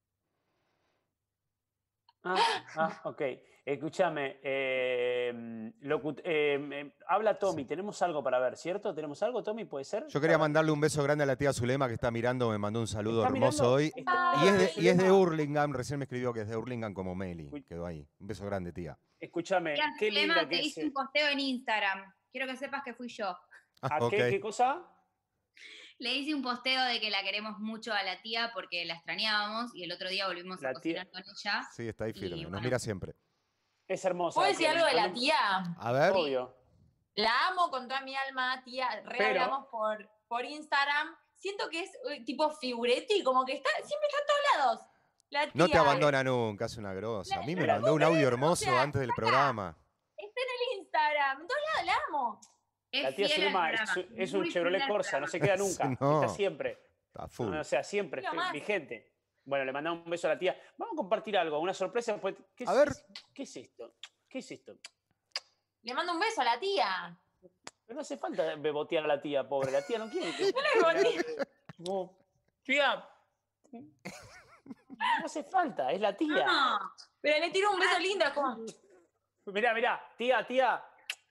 Ah, ah, ok. Escúchame, eh, locu- eh, eh, habla Tommy, tenemos algo para ver, ¿cierto? ¿Tenemos algo, Tommy? ¿Puede ser? Yo quería A ver. mandarle un beso grande a la tía Zulema que está mirando, me mandó un saludo ¿Está hermoso mirando? hoy. Está- Y es, de, y es de Zulema. Hurlingham, recién me escribió que es de Hurlingham como Meli. Uy. Quedó ahí. Un beso grande, tía. Escúchame, Tía qué Zulema, linda te que hice es. un posteo en Instagram. Quiero que sepas que fui yo. Ah, ¿A ok. qué, qué cosa? Le hice un posteo de que la queremos mucho a la tía porque la extrañábamos y el otro día volvimos La a cocinar tía- con ella. Sí, está ahí Y firme. Nos bueno. mira siempre. Es hermosa. ¿Puedo la decir tía, algo de la me- tía? A ver. Obvio. La amo con toda mi alma, tía. Re Pero- hablamos por, por Instagram. Siento que es eh, tipo figuretti, como que está, siempre está en todos lados. La tía No te abandona nunca, es una grosa. A mí me La- mandó un audio hermoso sea, antes del programa. está en el Instagram. En todos lados la amo. Es La tía fiel al Zulema es, programa, su- es un muy Chevrolet fiel al Corsa, no programa. se queda nunca. Sí, no. Está siempre. Está full. No, o sea, siempre, Lo fe- más. vigente. Bueno, le mandamos un beso a la tía. Vamos a compartir algo, una sorpresa. Pues, ¿qué, A es, ver. ¿Qué es esto? ¿Qué es esto? Le mando un beso a la tía. Pero no hace falta bebotear a la tía, pobre. La tía no quiere que... beboteé. Como, tía... No hace falta, es la tía. No, Pero le tiro un beso lindo, es como. Mirá, mirá, tía, tía.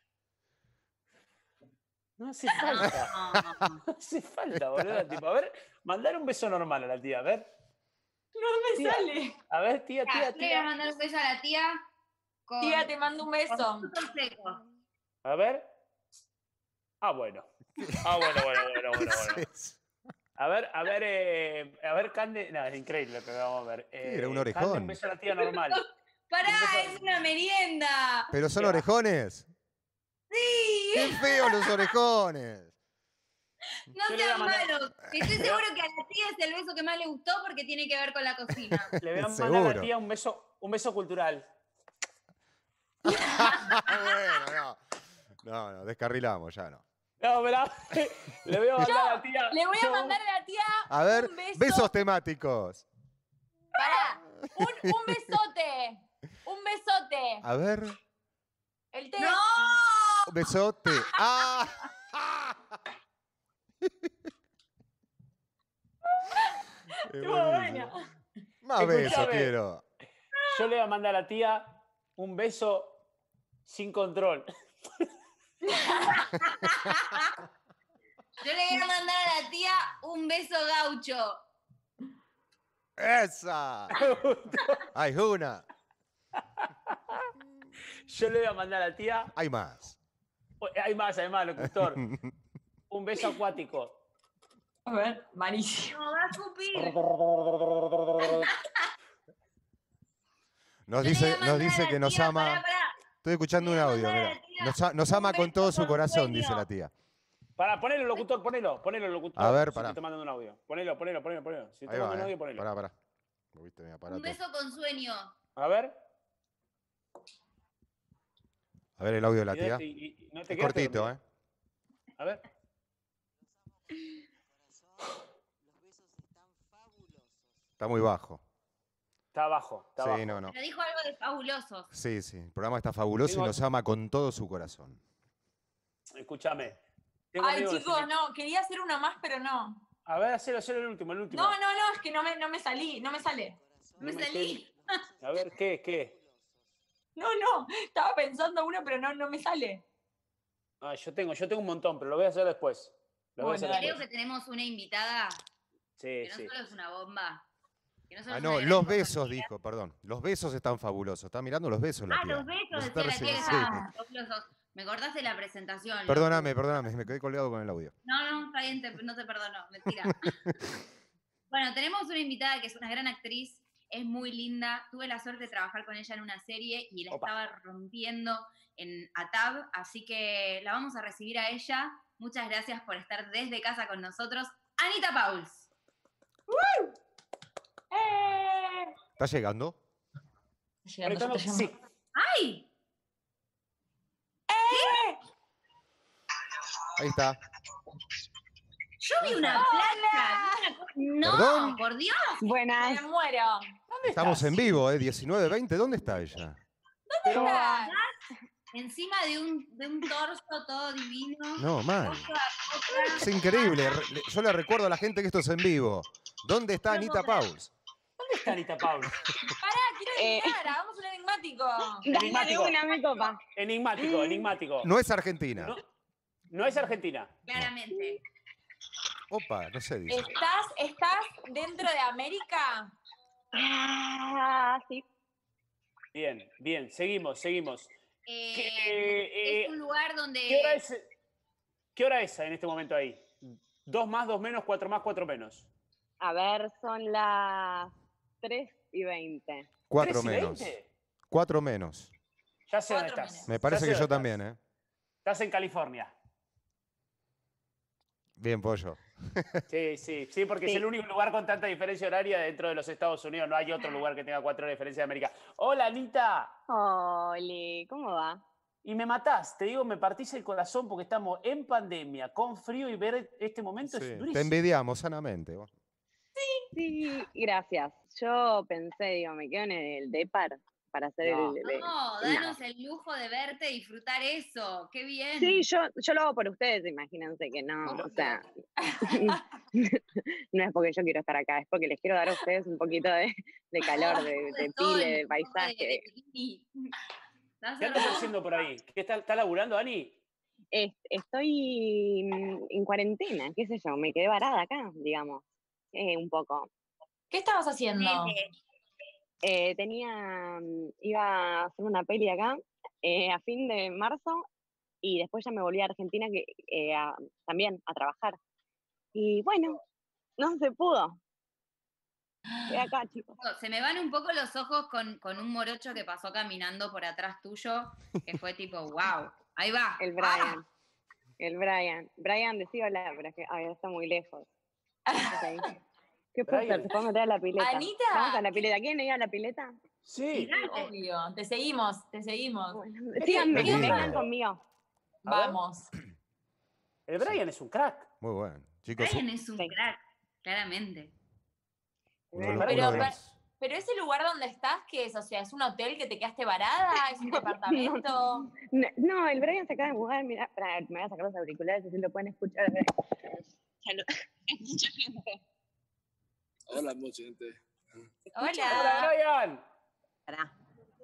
No hace falta. no. No hace falta, boludo. Tipo, a ver, mandar un beso normal a la tía, a ver. No me Tía. sale. A ver, tía, Ya, tía, yo le voy a tía. mandar un beso a la tía con, Tía, te mando un con beso. frutos secos. A ver. Ah, bueno. Ah, bueno, bueno, bueno, bueno, bueno. Es- A ver, a ver, eh, a ver, Cande. No, es increíble lo que vamos a ver. Eh, era un Cande, orejón. un beso a la tía normal. ¡Pará! Un beso- ¡Es una merienda! Pero son Ya. orejones. ¡Sí! ¡Qué feos los orejones! No Yo le voy a sean mandar- malos. Estoy seguro que a la tía es el beso que más le gustó porque tiene que ver con la cocina. Le voy a mandar a Seguro. la tía un beso, un beso cultural. bueno, no. No, no, descarrilamos, ya no. No, verá. Le voy a mandar a la tía. Le voy a yo- mandar a la tía A ver, un beso. besos temáticos. Pará. Un, un besote. Un besote. A ver, El té. ¡No! besote. ¡Ah! Qué Estuvo buenísimo. buena. Más besos Escuchame. quiero. Yo le voy a mandar a la tía un beso sin control. Yo le voy a mandar a la tía un beso gaucho. ¡Esa! Hay una. Yo le voy a mandar a la tía. Hay más. Hay más, hay más, locutor. Un beso acuático. A ver, malísimo. No, va a escupir. Nos Yo le dice, voy a nos mandar dice a la que nos tía, ama. pará, pará. Estoy escuchando un Le voy a audio, mandar a mira. la tía Nos, a- nos un ama con beso todo su con corazón, sueño. dice la tía. Para, ponelo, locutor, ponelo, ponelo, locutor. A ver, Si pará. te estoy mandando un audio. Ponelo, ponelo, ponelo, ponelo. Si te Ahí va, mando un eh. audio, ponelo. Pará, pará. Viste, mi Un aparato. beso con sueño. A ver. A ver el audio de la Y tía. de- y- y- no te Es quedas, cortito, pero ¿eh? mira. A ver. Está muy bajo. Está abajo, está Sí, abajo. no, no. Pero dijo algo de fabulosos. Sí, sí. El programa está fabuloso Tengo- y nos ama con todo su corazón. Escúchame. Tengo Ay, amigos que chicos, se- no. Quería hacer una más, pero no. A ver, hacelo, hacelo el último, el último. No, no, no. Es que no me, no me salí. No me sale. No me No me salí. A ver, ¿qué? ¿Qué? No, no. Estaba pensando uno, pero no, no me sale. Ah, yo tengo, yo tengo un montón, pero lo voy a hacer después. Lo voy a hacer Bueno, Creo después. que tenemos una invitada Sí, que no sí. solo es una bomba. Que no solo Ah, es no, una gran los besos, compañera. dijo, perdón. Los besos están fabulosos. Está mirando los besos la Ah, tía. los besos, Los decía está la tía que recibiendo. estaban fabulosos. Me cortaste la presentación. loco. Perdóname, perdóname, me quedé colgado con el audio. No, no, está bien, te- no te perdono, mentira. Bueno, tenemos una invitada que es una gran actriz, es muy linda. Tuve la suerte de trabajar con ella en una serie y la Opa. estaba rompiendo en ATAB, así que la vamos a recibir a ella. Muchas gracias por estar desde casa con nosotros. Anita Pauls. ¡Eh! ¿Está llegando? Llegando, Ahorita ya no- está sí. llegando. ¡Ay! Ahí está. Yo vi una playa. No, ¿Perdón? por Dios. Buenas. Me muero. ¿Dónde Estamos estás? en vivo, ¿eh? diecinueve veinte. ¿Dónde está ella? ¿Dónde estás? Encima de un, de un torso todo divino. No, mal. Otra, otra. Es increíble. Re- le- Yo le recuerdo a la gente que esto es en vivo. ¿Dónde está No Anita puedo creer. Pauls? ¿Dónde está Anita Paul? Pará, quiero Eh. adivinar. Hagamos un enigmático. Dale Enigmático. una, me copa. Enigmático, enigmático. No es Argentina. No, no es Argentina. Claramente. Opa, no sé, dice. ¿Estás, ¿Estás dentro de América? Ah, sí. Bien, bien, seguimos, seguimos. Eh, ¿Qué, eh, es un lugar donde. ¿Qué hora es, ¿Qué hora es en este momento ahí? ¿Dos más, dos menos, cuatro más, cuatro menos? A ver, son las tres y veinte. Cuatro ¿Tres y menos. veinte? Cuatro menos. Ya sé dónde Cuatro estás. menos. Me Ya parece sé que dónde yo estás. también, ¿eh? Estás en California. Bien, pollo. Sí, sí, sí, porque es Sí. el único lugar con tanta diferencia horaria dentro de los Estados Unidos. No hay otro lugar que tenga cuatro horas de diferencia de América. Hola, Anita. Oli, ¿cómo va? Y me matás, te digo, me partís el corazón porque estamos en pandemia, con frío y ver este momento Sí, es te durísimo. envidiamos sanamente. vos. Sí, gracias. Yo pensé, digo, me quedo en el Depar para hacer No. el... el- No, danos el lujo de verte, disfrutar eso. Qué bien. Sí, yo, yo lo hago por ustedes, imagínense que no, o sea, no es porque yo quiero estar acá, es porque les quiero dar a ustedes un poquito de, de calor, de, de De sol, pile, de un poco paisaje. de bikini. ¿Estás ¿Qué andas hermoso? haciendo por ahí? ¿Qué está, está laburando, Ani? Es- estoy mm, en cuarentena, qué sé yo, me quedé varada acá, digamos, eh, un poco. ¿Qué estabas haciendo? Nene. Eh, tenía, mm, iba a hacer una peli acá eh, a fin de marzo y después ya me volví a Argentina que, eh, a- también a trabajar. Y bueno, no se pudo. Quedé acá, chicos. Se me van un poco los ojos con, con un morocho que pasó caminando por atrás tuyo, que fue tipo, wow, ahí va. El Brian. El Brian. Brian, decía hola, pero es que ay, está muy lejos. ¿Estás ahí? ¿Qué puedo Brian. hacer? ¿Se puede meter a la pileta? Anita, Vamos a la pileta. ¿Quieren ir a la pileta? Sí. Dale. obvio. Te seguimos, te seguimos. Bueno, síganme, qué vengan lindo. conmigo. A ver. Vamos. El Brian es un crack. Muy bueno. Chicos, Brian es un Sí. crack, claramente. uno de los- Pero- uno de los- Pero ese lugar donde estás, ¿qué es? O sea, ¿es un hotel que te quedaste varada? ¿Es un departamento? No, no, el Brian se acaba de mudar. Mira, pará, me voy a sacar los auriculares así lo pueden escuchar. Ya lo- hay mucha gente. Hola, mucha gente. ¡Hola, Hola. Brian! Pará.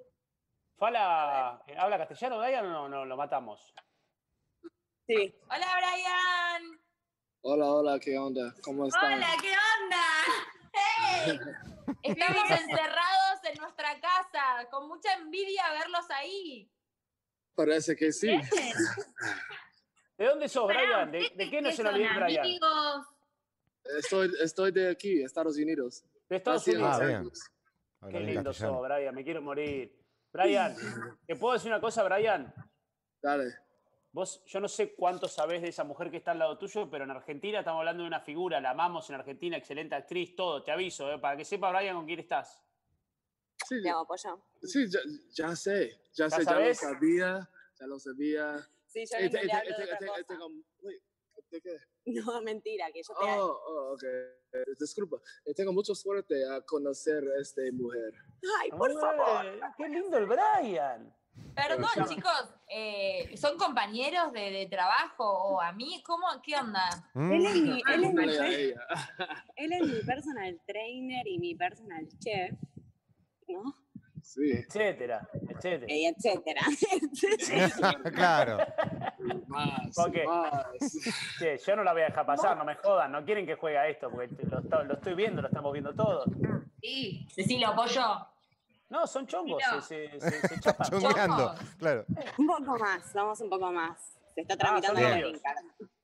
Fala, ¿habla castellano, Brian, o no, no lo matamos? Sí. Hola, Brian. Hola, hola, ¿qué onda? ¿Cómo están? Hola, ¿qué onda? ¡Hey! Estamos encerrados en nuestra casa. Con mucha envidia verlos ahí. Parece que sí. ¿De dónde sos, Pará, Brian? ¿De, ¿ustedes de qué qué nacionalidad es son, Brian? amigos? Estoy, estoy de aquí, Estados Unidos. De Estados Hace Unidos. Ah, diez bien. años. Habla Qué bien lindo castellano. sos, Brian, me quiero morir. Brian, ¿te puedo decir una cosa, Brian? Dale. Vos, yo no sé cuánto sabés de esa mujer que está al lado tuyo, pero en Argentina estamos hablando de una figura, la amamos en Argentina, excelente actriz, todo, te aviso, eh, para que sepa, Brian, con quién estás. Sí, ¿Te hago pollo? sí ya, ya sé. Ya, ¿Ya sé, ya lo sabés? sabía. Ya lo sabía. Sí, yo Eh, te- le te- hablo de te- otra te- cosa. tengo- wait, ¿de qué? No, mentira, que yo Oh, oh, ok. Eh, Disculpa. Eh, Tengo mucha suerte a conocer a esta mujer. Ay, por Ay, favor. ¡Qué lindo el Brian! Perdón, Ya. chicos, eh, ¿son compañeros de, de trabajo o a mí? ¿Cómo? ¿Qué onda? Mm, Él es, mi, él, es mi, Pregúntale a ella. él es mi personal trainer y mi personal chef, ¿no? Sí. Etcétera, etcétera. Y etcétera. claro. Más, Ok. más. Che, yo no la voy a dejar pasar, no me jodan, no quieren que juegue a esto, porque lo, está- lo estoy viendo, lo estamos viendo todos. Sí. Cecilio, pollo. No, son chongos, Mira. se, se, se, se chapan. Chongueando. Claro. Un poco más, vamos un poco más. Se está tramitando son la novios. green card.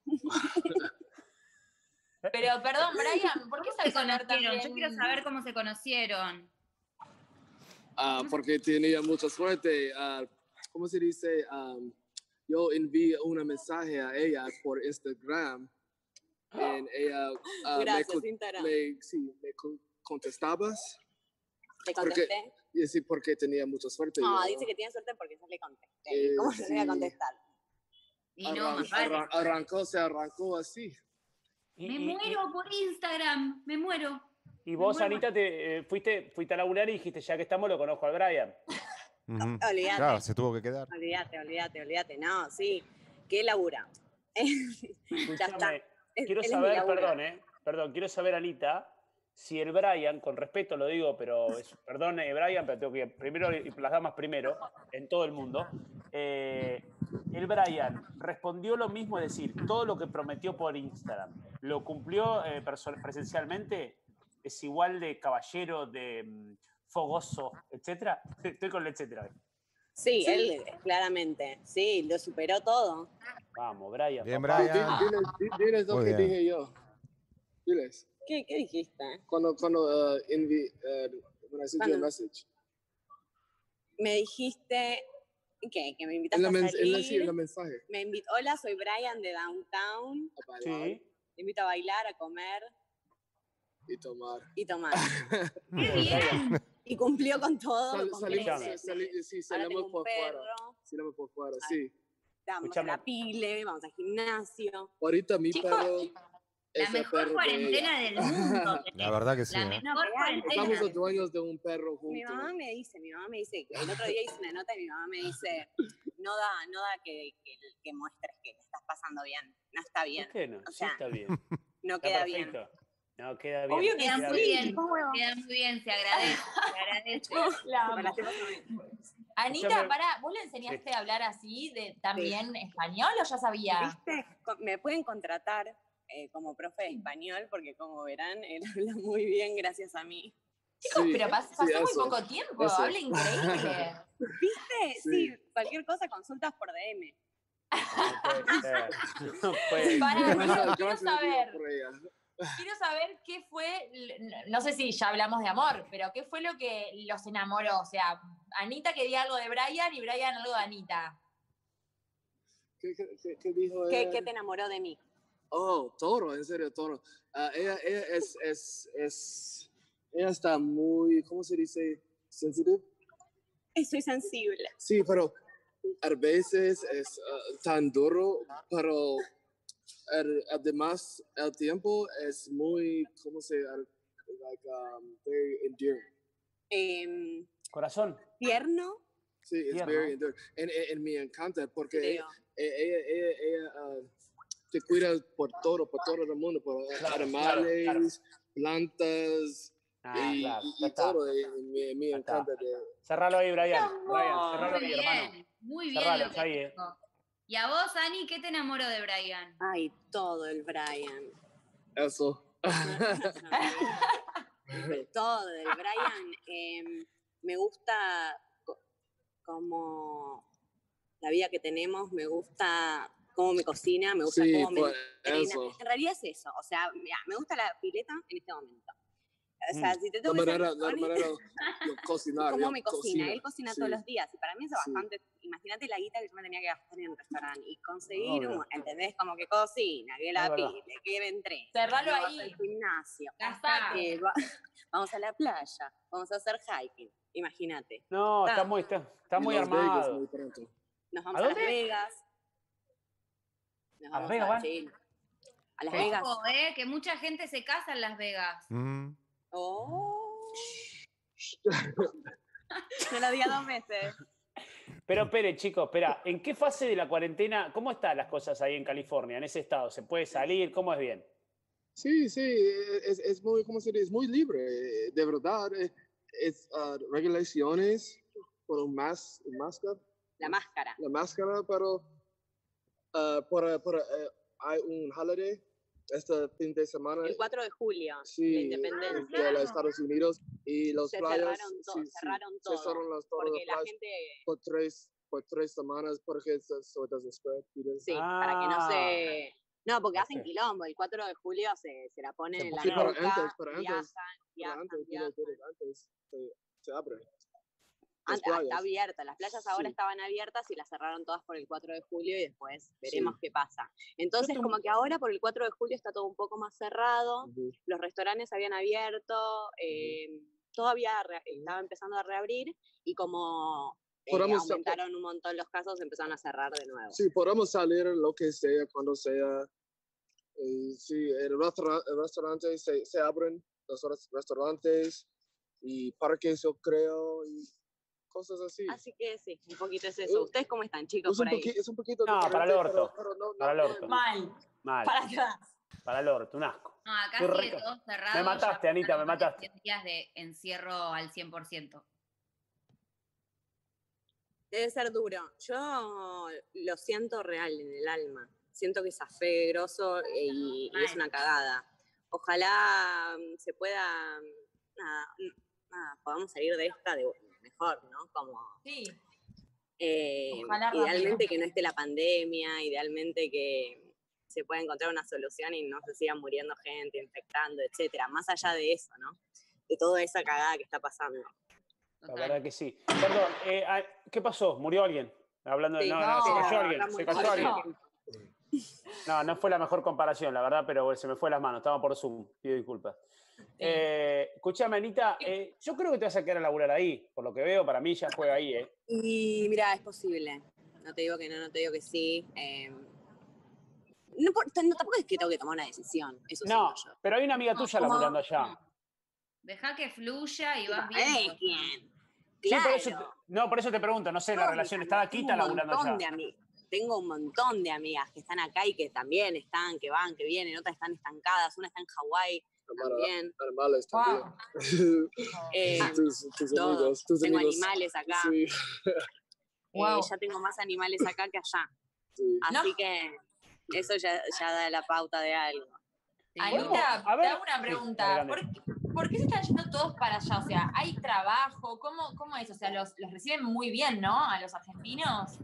Pero, perdón, Brian, ¿por qué Se sabes hablar conocieron. también? Yo quiero saber cómo se conocieron. Ah, porque tenía mucha suerte. ah, ¿Cómo se dice? Ah, yo envié un mensaje a ella por Instagram. Y ella ah, me, Gracias, con- Instagram. me- sí, me con- contestabas. ¿Te Porque- contesté? Y sí, porque tenía mucha suerte. No, yo. dice que tiene suerte porque yo le contesté. Eh, ¿Cómo no le voy a sí. contestar? Y no, Arran- más vale. arran- arrancó, se arrancó así. Y, Me y- y- muero por Instagram, me muero. y vos, Me muero. Anita, te, eh, fuiste, fuiste a laburar y dijiste, ya que estamos, lo conozco al Brian. Ujú. Olvídate. Claro, se tuvo que quedar. Olvídate, olvídate, olvídate. No, sí. Qué labura. Ya está. Escúchame, Es- quiero él es mi saber, laburo. perdón, eh, perdón, quiero saber, Anita, si el Brian, con respeto lo digo, pero es- perdón, eh, Brian, pero tengo que primero, y las damas primero, en todo el mundo. eh, el Brian respondió lo mismo, es decir, todo lo que prometió por Instagram, ¿lo cumplió eh, perso- presencialmente? ¿Es igual de caballero, de mm, fogoso, etcétera? Estoy con el etcétera. Sí, él claramente. Sí, lo superó todo. Vamos, Brian. Bien, papá. Di- Brian. di- Diles, di- diles lo Muy que bien. dije yo. Diles. ¿Qué, qué dijiste? Cuando, cuando, uh, envi, uh, when I sent you a Cuando- message. Me dijiste ¿qué? Que me En invitaste la, a men- salir. en la, sí, en la mensaje. Me invitó, hola, soy Brian de Downtown. A bailar Sí. Te invito a bailar, a comer y tomar. y tomar. ¡Qué bien! Y cumplió con todo. Sal- con salimos, creces. sali- sí, Ahora tengo salimos un por fuera. perro, Salimos por fuera, Ay. sí. vamos Escuchame. a la pile, vamos al gimnasio. Ahorita mi Chicos, perro La es el mejor perro de cuarentena ella. del mundo. La verdad que sí. La ¿eh? mejor cuarentena. Estamos los dueños de un perro juntos. Mi mamá me dice, mi mamá me dice, el otro día hice una nota y mi mamá me dice, no da, no da que, que, que muestres que te estás pasando bien, no está bien, ¿Por qué no? O Sí, sea, está bien. no Está queda bien. perfecto. No, queda bien. Obvio que Queda queda muy bien. bien, queda muy bien, se agradece, se agradece. La Bueno, amo. lastimosamente. Anita, Escuchame. pará, ¿vos le enseñaste a hablar así de también español o ya sabía? ¿Viste? Co- Me pueden contratar eh, como profe de español porque como verán, él habla muy bien gracias a mí. Chicos, Sí, pero pas- sí, pasó muy eso, poco tiempo, eso. habla increíble. ¿Viste? Sí. Sí, cualquier cosa consultas por D M. No puede ser. No puede Pará, ser. quiero- Gracias, quiero gracias, saber. por ella. Quiero saber qué fue, l- no sé si ya hablamos de amor, pero qué fue lo que los enamoró. O sea, Anita quería algo de Brian y Brian algo de Anita. ¿Qué, qué, qué- qué dijo ¿Qué, ella? qué te enamoró de mí? Oh, Toro, en serio, Toro. Ah, ella, ella es, es, es, ella está muy, ¿cómo se dice? Sensitive. Eh, Soy sensible. Sí, pero a veces es ah, tan duro, pero el- además el tiempo es muy, ¿cómo se dice? Like, um, very endearing. Em, Corazón. tierno, Sí, es Tierno. very endearing. En, en, en me encanta porque creo. ella, ella, ella, ella, ah, te cuida por todo, por todo el mundo, por Claro, animales, claro, plantas Ah, y, claro, y- ya y está. todo. Y, y me, me Ya está. encanta. De, Cerralo ahí, Brian. Mi Brian, amor. cerralo Muy ahí, hermano. bien, muy bien Cerralo, lo que ahí, eh. dijo. Y a vos, Ani, ¿qué te enamoró de Brian? Ay, todo el Brian. eso. Todo del Brian. em, me gusta co- como la vida que tenemos, me gusta cómo me cocina, me gusta Sí, cómo me pues, entrena. eso. En realidad es eso. O sea, mira, me gusta la pileta en este momento. O sea, Mm. si te La tengo que ser manera, la honesta, manera de cocinar. cómo yo me cocina. Él cocina sí. todos los días y para mí eso es Sí. bastante. Imagínate la guita que yo me tenía que gastar en el restaurante y conseguir, Obvio. un, ¿entendés? Como que cocina, que la Es verdad. pile, que me entrene. Cerralo que vas ahí. al gimnasio. Gastate. Eh, va- vamos a la playa, vamos a hacer hiking. Imagínate. No, está Está. muy, está, está Y muy Las Vegas armado. muy pronto. Nos vamos ¿A a, Las dónde? Vegas. Nos ¿A Las vamos Vegas a, van? sí, a Las Sí. Vegas. Ojo, eh, que mucha gente se casa en Las Vegas. Mm. Oh. No lo diga dos veces. Pero espere, chicos, espera. ¿En qué fase de la cuarentena, cómo están las cosas ahí en California, en ese estado? ¿Se puede salir? ¿Cómo es bien? Sí, sí, es, es muy, ¿cómo se dice? Es muy libre, de verdad. Es, es, ah, regulaciones por un mas, un máscara, La máscara. la máscara, pero ah, por, por, eh, hay un holiday este fin de semana. El cuatro de julio, la Sí, independencia. de los Estados Unidos y los Se playas cerraron, to- sí, sí, cerraron todo. cerraron las, todas Porque las la playas gente, por tres, por tres semanas porque so, so it doesn't spread. you know. sí, para que no se... No, porque hacen Ok. quilombo. El cuatro de julio se, se la ponen Se en la pusieron- pero nuca, antes, pero antes, viajan, Pero viajan, antes, viajan. tú lo quieres, antes se, se abre. Las Antes, ah, playas. está abierta, las playas ahora Sí. estaban abiertas y las cerraron todas por el cuatro de julio y después veremos Sí. qué pasa. Entonces, tengo- como que ahora por el cuatro de julio está todo un poco más cerrado, Ujú. los restaurantes habían abierto, eh, todo había re- estaba empezando a reabrir y como eh, Podemos- aumentaron un montón los casos, empezaron a cerrar de nuevo. Sí, podemos salir lo que sea, cuando sea. Eh, sí, el, restaurant, el restaurante se, se abren, los res- restaurantes y parques, yo creo, y cosas así. Así que sí, un poquito es eso. Uh, ¿Ustedes cómo están, chicos, Es por un, ahí? poqui- es un poquito No, para el diferente, orto. pero- pero no- no- Para el no- orto. Mal. Mal. Para atrás. Para el orto, un asco. No, acá Estoy sigue re- todo cerrado. Me mataste, ya Anita, pasaron me más de mataste. cien días de encierro al cien por ciento. Debe ser duro. Yo lo siento real en el alma. Siento que zafé grosso eh, y, y es Mal. una cagada. Ojalá mm, se pueda, mm, nada, mm, nada, podamos salir de esta de mejor, ¿no? Como Sí. eh, Ojalá rápido. idealmente que no esté la pandemia, idealmente que se pueda encontrar una solución y no se siga muriendo gente, infectando, etcétera. Más allá de eso, ¿no? De toda esa cagada que está pasando. La Total. verdad que sí. Perdón, eh, ah, ¿qué pasó? ¿Murió alguien? Hablando de. Sí, No, no, se no, cayó alguien. acá Se murió cayó alguien. alguien. No, no fue la mejor comparación, la verdad, pero bueno, se me fue las manos. Estaba por Zoom. Pido disculpas. Eh, escuchame, Anita, eh, yo creo que te vas a quedar a laburar ahí. Por lo que veo, para mí ya juega ahí, ¿eh? Y mira, es posible. No te digo que no, no te digo que sí. Eh, no, por- no, tampoco es que tengo que tomar una decisión. Eso No, siento yo. pero hay una amiga No, tuya ¿cómo? laburando allá. No. Deja que fluya y Tipo, vas ¿eh? viendo. ¿Quién? Sí, Claro. por eso te- no, por eso te pregunto, no sé, la Todos relación mis está amigos, aquí, tengo está un laburando montón de allá. ami- Tengo un montón de amigas que están acá y que también están, que van, que vienen, otras están estancadas, una está en Hawái también. Animales también. Wow. Eh, tus, tus todos. amigos, tus Tengo amigos. animales acá. Sí, Eh, Wow. ya tengo más animales acá que allá. sí. Así No. que eso ya, ya da la pauta de algo. Sí, Anita, a ver. te hago una Sí, pregunta. dale, ¿Por, dale. qué- por qué se están yendo todos para allá? O sea, ¿hay trabajo? ¿Cómo, cómo es? O sea, los, los reciben muy bien, ¿no? A los argentinos.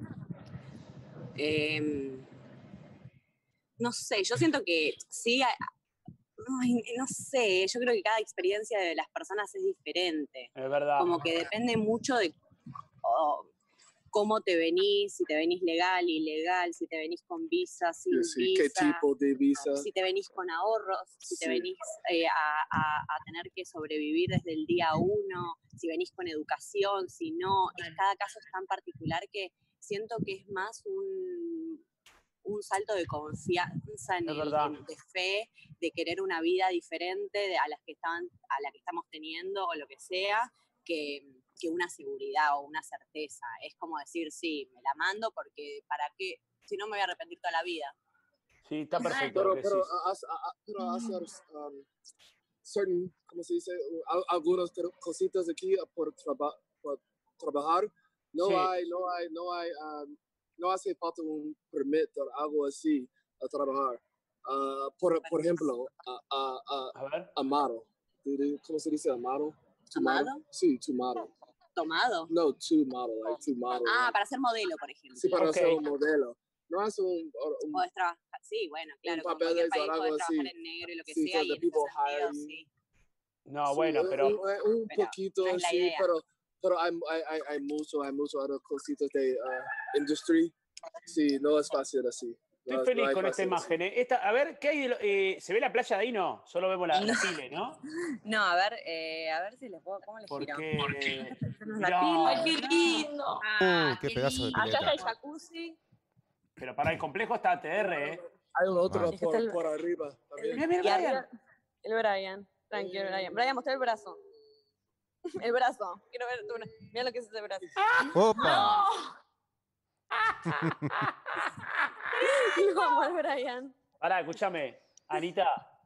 Eh, no sé, yo siento que sí, a- ay, no sé, yo creo que cada experiencia de las personas es diferente. Es verdad. Como que depende mucho de oh, cómo te venís, si te venís legal, ilegal, si te venís con visa, sin Sí, ¿qué visa, tipo de visa? si te venís con ahorros, si te Sí. venís eh, a, a- a tener que sobrevivir desde el día uno, si venís con educación, si no, es, cada caso es tan particular que siento que es más un, un salto de confianza en Es el, verdad. en- de fe, de querer una vida diferente de, a las que estaban, a la que estamos teniendo o lo que sea, que, que una seguridad o una certeza. Es como decir, sí, me la mando porque para qué, si no me voy a arrepentir toda la vida. Sí, está perfecto Pero, lo que pero, decís. a- a- a- pero hacer um, certain, ¿cómo se dice? Al- algunas cro- cositas aquí por, traba- por trabajar. No Sí. hay, no hay, no hay, um, no hace falta un permiso o algo así a trabajar. Ah, por, por ejemplo, a, a, a, A ver. amaro. ¿Cómo se dice amaro? To ¿Amado? model? Sí, to model. ¿Tomado? No, to model, like to model. Ah, like- para ser modelo, por ejemplo. sí, para Ok. ser un modelo. No es un, un Podés trabajar, sí, bueno, claro, como en papeles cualquier o país algo podés trabajar así. en negro y lo que Sí, sea, so y the en ese people sentido, hire you. sí. No, Sí, bueno, un- pero. Un, un pero poquito, no es la sí, idea. pero, pero hay, hay, hay, hay mucho, hay mucho otras cositas de uh, industry. Sí, no es fácil así. Estoy No es- feliz no es con esta fácil así. imagen. ¿eh? Esta, a ver, ¿qué hay de lo- eh, ¿se ve la playa de ahí? No, solo vemos la, la pile, ¿no? No, a ver, eh, a ver si les puedo, ¿cómo les giro? Porque. Tenemos la Mirá. pila. ¡Ay, qué lindo! Ah, Uh, qué pedazo de lindo. pileta. Acá está el jacuzzi. Pero para el complejo está A T R, ¿eh? Hay un otro Vale. por, Está el- por arriba también. Mira, mira, Y Brian. arriba, el Brian. Tranquilo, Brian. Brian, mostrá el brazo. El brazo. Quiero ver tu bra- Mira lo que es ese brazo. ¡Opa! Lo amo al Brian. Pará, escúchame, Anita.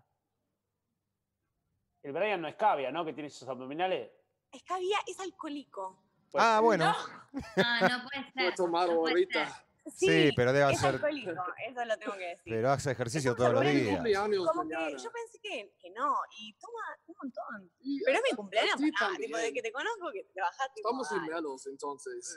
El Brian no es cavia, ¿no? Que tiene esos abdominales. Escabia es alcohólico. Pues, Ah, bueno. Ah, no puede Voy a ser. tomar no puede ahorita. ser. Sí, pero debe es ser- alcohólico, eso lo tengo que decir. Pero hace ejercicio Eso todos los me Mi días. cumpleaños Como que mañana. yo pensé que, que no, y toma un montón. Y Pero es a- mi cumpleaños, a ti pará, también. tipo, de que te conozco, que te bajás, tipo, Estamos dale. gemelos entonces.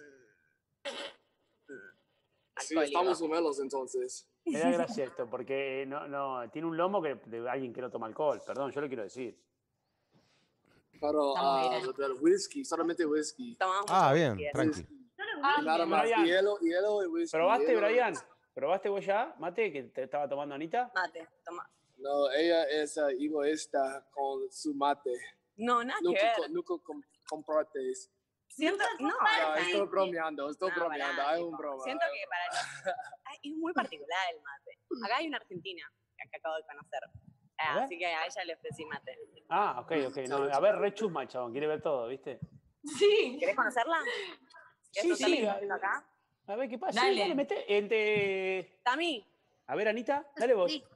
Sí, Alcohólico. estamos gemelos entonces. me da gracia esto, porque no, no, tiene un lomo que, de alguien que no toma alcohol. Perdón, yo lo quiero decir. Pero Estamos ah, bien. del whisky, solamente whisky. Tomamos Ah, mucho bien, whisky, tranqui. Whisky. Ah, Y nada bien. más. Brian. Hielo, hielo y whisky. ¿Probaste, hielo y Brian? whisky. ¿Probaste vos ya, Mate, que te estaba tomando Anita? Mate, toma. No, ella es ah, egoísta con su mate. No, nada que Nunca, ver. co- nunca com- compartes. Siento, no, No, estoy bromeando, estoy No, bromeando, pará, es un tipo, broma. siento que para los... Ay, es muy particular el mate. Acá hay una argentina que acabo de conocer. A Ah, ver. así que a ella le ofrecí mate. Ah, ok, ok. No, a ver, re chusma el chabón, quiere ver todo, ¿viste? Sí. ¿Querés conocerla? Sí, ¿Querés sí. contarle A, acá? a ver qué pasa. Dale. Sí, dale, mete. El de... Tami, A ver, Anita, dale vos. Sí.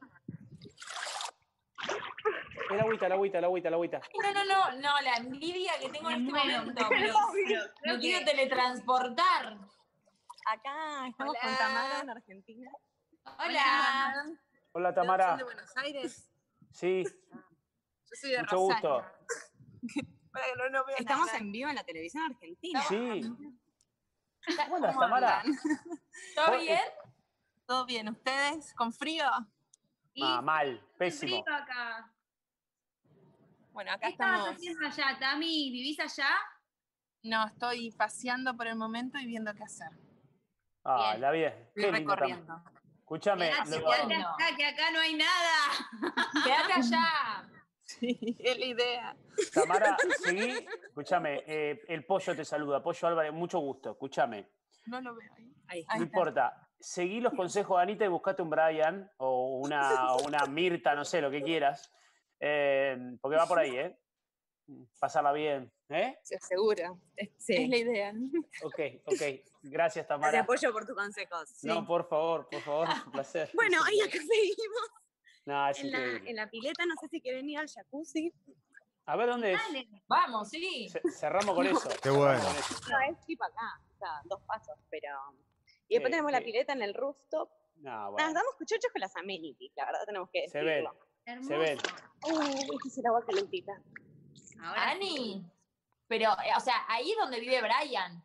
El agüita, el agüita, el agüita, el agüita. No, no, no, no, la envidia que tengo Me en este muero, momento. me Me, muero. Creo me quiero que- teletransportar. acá estamos con Hola. Tamara en Argentina. Hola. Hola, ¿Son Tamara. de Buenos Aires? Sí, Yo soy de mucho Rosario. gusto. Para que no, no veo Estamos nada. En vivo en la televisión argentina. Sí. ¿Cómo andas, ¿Cómo Tamara? andan? ¿Todo Oh, bien? ¿Todo bien? ¿Ustedes? ¿Con frío? Y Ah, mal, hace pésimo. frío acá. Bueno, acá ¿Qué estabas estamos. haciendo allá, Tami? ¿Vivís allá? No, estoy paseando por el momento y viendo qué hacer. Ah, Bien. la bien. Estoy Qué lindo, Tam. recorriendo. Escúchame. Quédate, lo- quédate acá, que acá no hay nada. Quédate allá. Sí, es la idea. Tamara, seguí. Escúchame, eh, el Pollo te saluda. Pollo Álvarez, mucho gusto. Escúchame. No lo veo ahí. Ahí. Ahí No está. importa. Seguí los consejos de Anita y buscate un Brian o una, o una Mirta, no sé, lo que quieras. Eh, porque va por ahí, ¿eh? Pasarla bien. ¿Eh? Se asegura. Es, Sí. es la idea. Ok, ok. Gracias, Te Tamara. apoyo por tus consejos. Sí. No, por favor, por favor, es un placer. Bueno, Es un ahí placer. acá seguimos. No, es En la, increíble. en la pileta, no sé si quieren ir al jacuzzi. A ver dónde es. Dale. Vamos, sí. Ce- Cerramos con eso. Qué bueno. Cerramos con eso. No, es tipo acá, o sea, dos pasos, pero... Y después Eh, tenemos eh. la pileta en el rooftop. No, Nada, bueno. damos cuchuchos con las amenities, la verdad tenemos que Se ven, decirlo. Hermoso. se ven. Uh, este es el agua calentita. Ahora Ani. Pero, eh, o sea, ahí es donde vive Brian.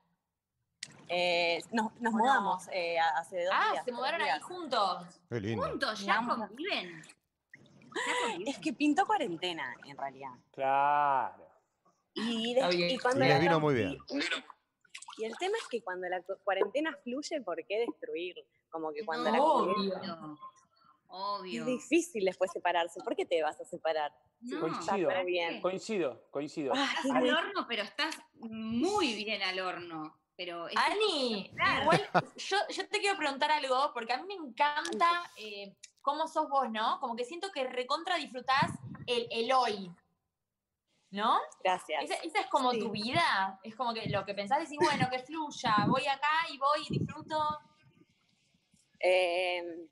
Eh, nos nos ¿O no? mudamos eh, hace dos Ah, días. se tres mudaron ahí días. juntos. Qué lindo. juntos, ya Vamos a- conviven. Ya conviven. Es que pintó cuarentena, en realidad. Claro. Y, Está de- bien. y cuando Y les la- vino muy bien. Y, y el tema es que cuando la cu- cuarentena fluye, ¿por qué destruir? Como que cuando la No, cuarentena- obvio. es Obvio. difícil después separarse. ¿Por qué te vas a separar? No, Coincido. ¿para bien. qué? Coincido, coincido. Ah, Estás es al muy- horno, pero estás muy bien al horno. Pero es- Ani, Claro. igual yo, yo te quiero preguntar algo, porque a mí me encanta eh, cómo sos vos, ¿no? Como que siento que recontra disfrutás el, el hoy, ¿no? Gracias. Esa, esa es como Sí. tu vida, es como que lo que pensás decís, bueno, que fluya, voy acá y voy y disfruto. Eh,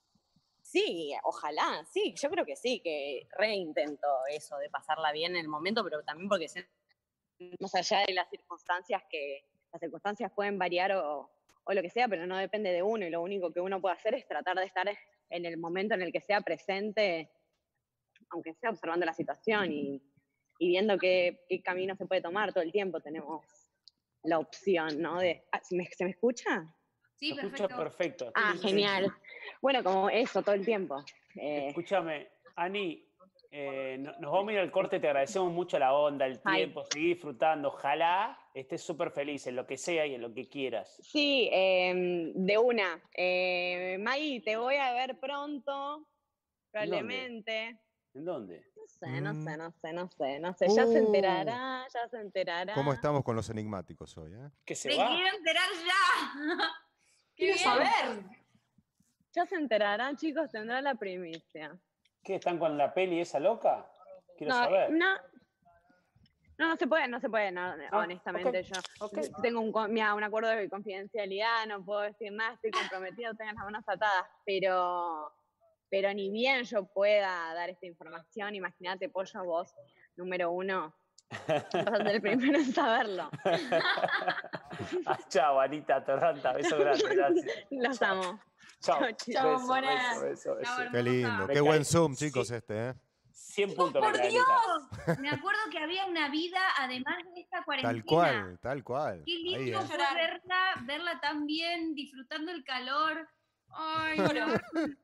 sí, ojalá, sí, yo creo que sí, que reintento eso de pasarla bien en el momento, pero también porque sé- más allá de las circunstancias que las circunstancias pueden variar o, o lo que sea, pero no depende de uno y lo único que uno puede hacer es tratar de estar en el momento en el que sea presente, aunque sea observando la situación y, y viendo qué, qué camino se puede tomar todo el tiempo. Tenemos la opción, ¿no? De, ah, ¿se me, ¿se me escucha? sí, Te escucho perfecto. perfecto. Ah, Sí, sí, sí. genial. Bueno, como eso, todo el tiempo. Eh, Escúchame, Ani, eh, no- nos vamos a ir al corte, te agradecemos mucho la onda, el Ay. tiempo, seguí disfrutando. Ojalá estés súper feliz en lo que sea y en lo que quieras. sí, eh, de una. Eh, Maggie, te voy a ver pronto, probablemente. ¿En dónde? No sé, no sé, Mm. no sé, no sé, no sé. Ya se Uh. enterará, ya se enterará. ¿Cómo estamos con los enigmáticos hoy? eh? ¿Qué se Me va? quiero enterar ya. Qué Quiero bien. saber. Ya se enterarán, chicos, tendrá la primicia. ¿Qué, están con la peli esa loca? Quiero No, saber. no, no, no se puede, no se puede, no, Ah, honestamente ok, yo. ok. Tengo un, co- mira, un acuerdo de confidencialidad, no puedo decir más, estoy comprometido, tengo las manos atadas, pero, pero ni bien yo pueda dar esta información, imagínate, Pollo, vos, número uno, vas a ser el primero en saberlo. Ah, chao, Anita Torranta, beso grande, gracias. Los Chao. amo. Chao. Chao, chicos. Chao, Beso, mona. beso, beso, beso. Chao, Qué hermosa. lindo. Me Qué buen cae- Zoom, sí. chicos, este, ¿eh? cien puntos me ¡Por cae, Dios! Anita. Me acuerdo que había una vida además de esta cuarentena. Tal cual, tal cual. Qué Ahí, lindo ¿eh? fue Llorar. verla, verla tan bien, disfrutando el calor. Ay, Lloro.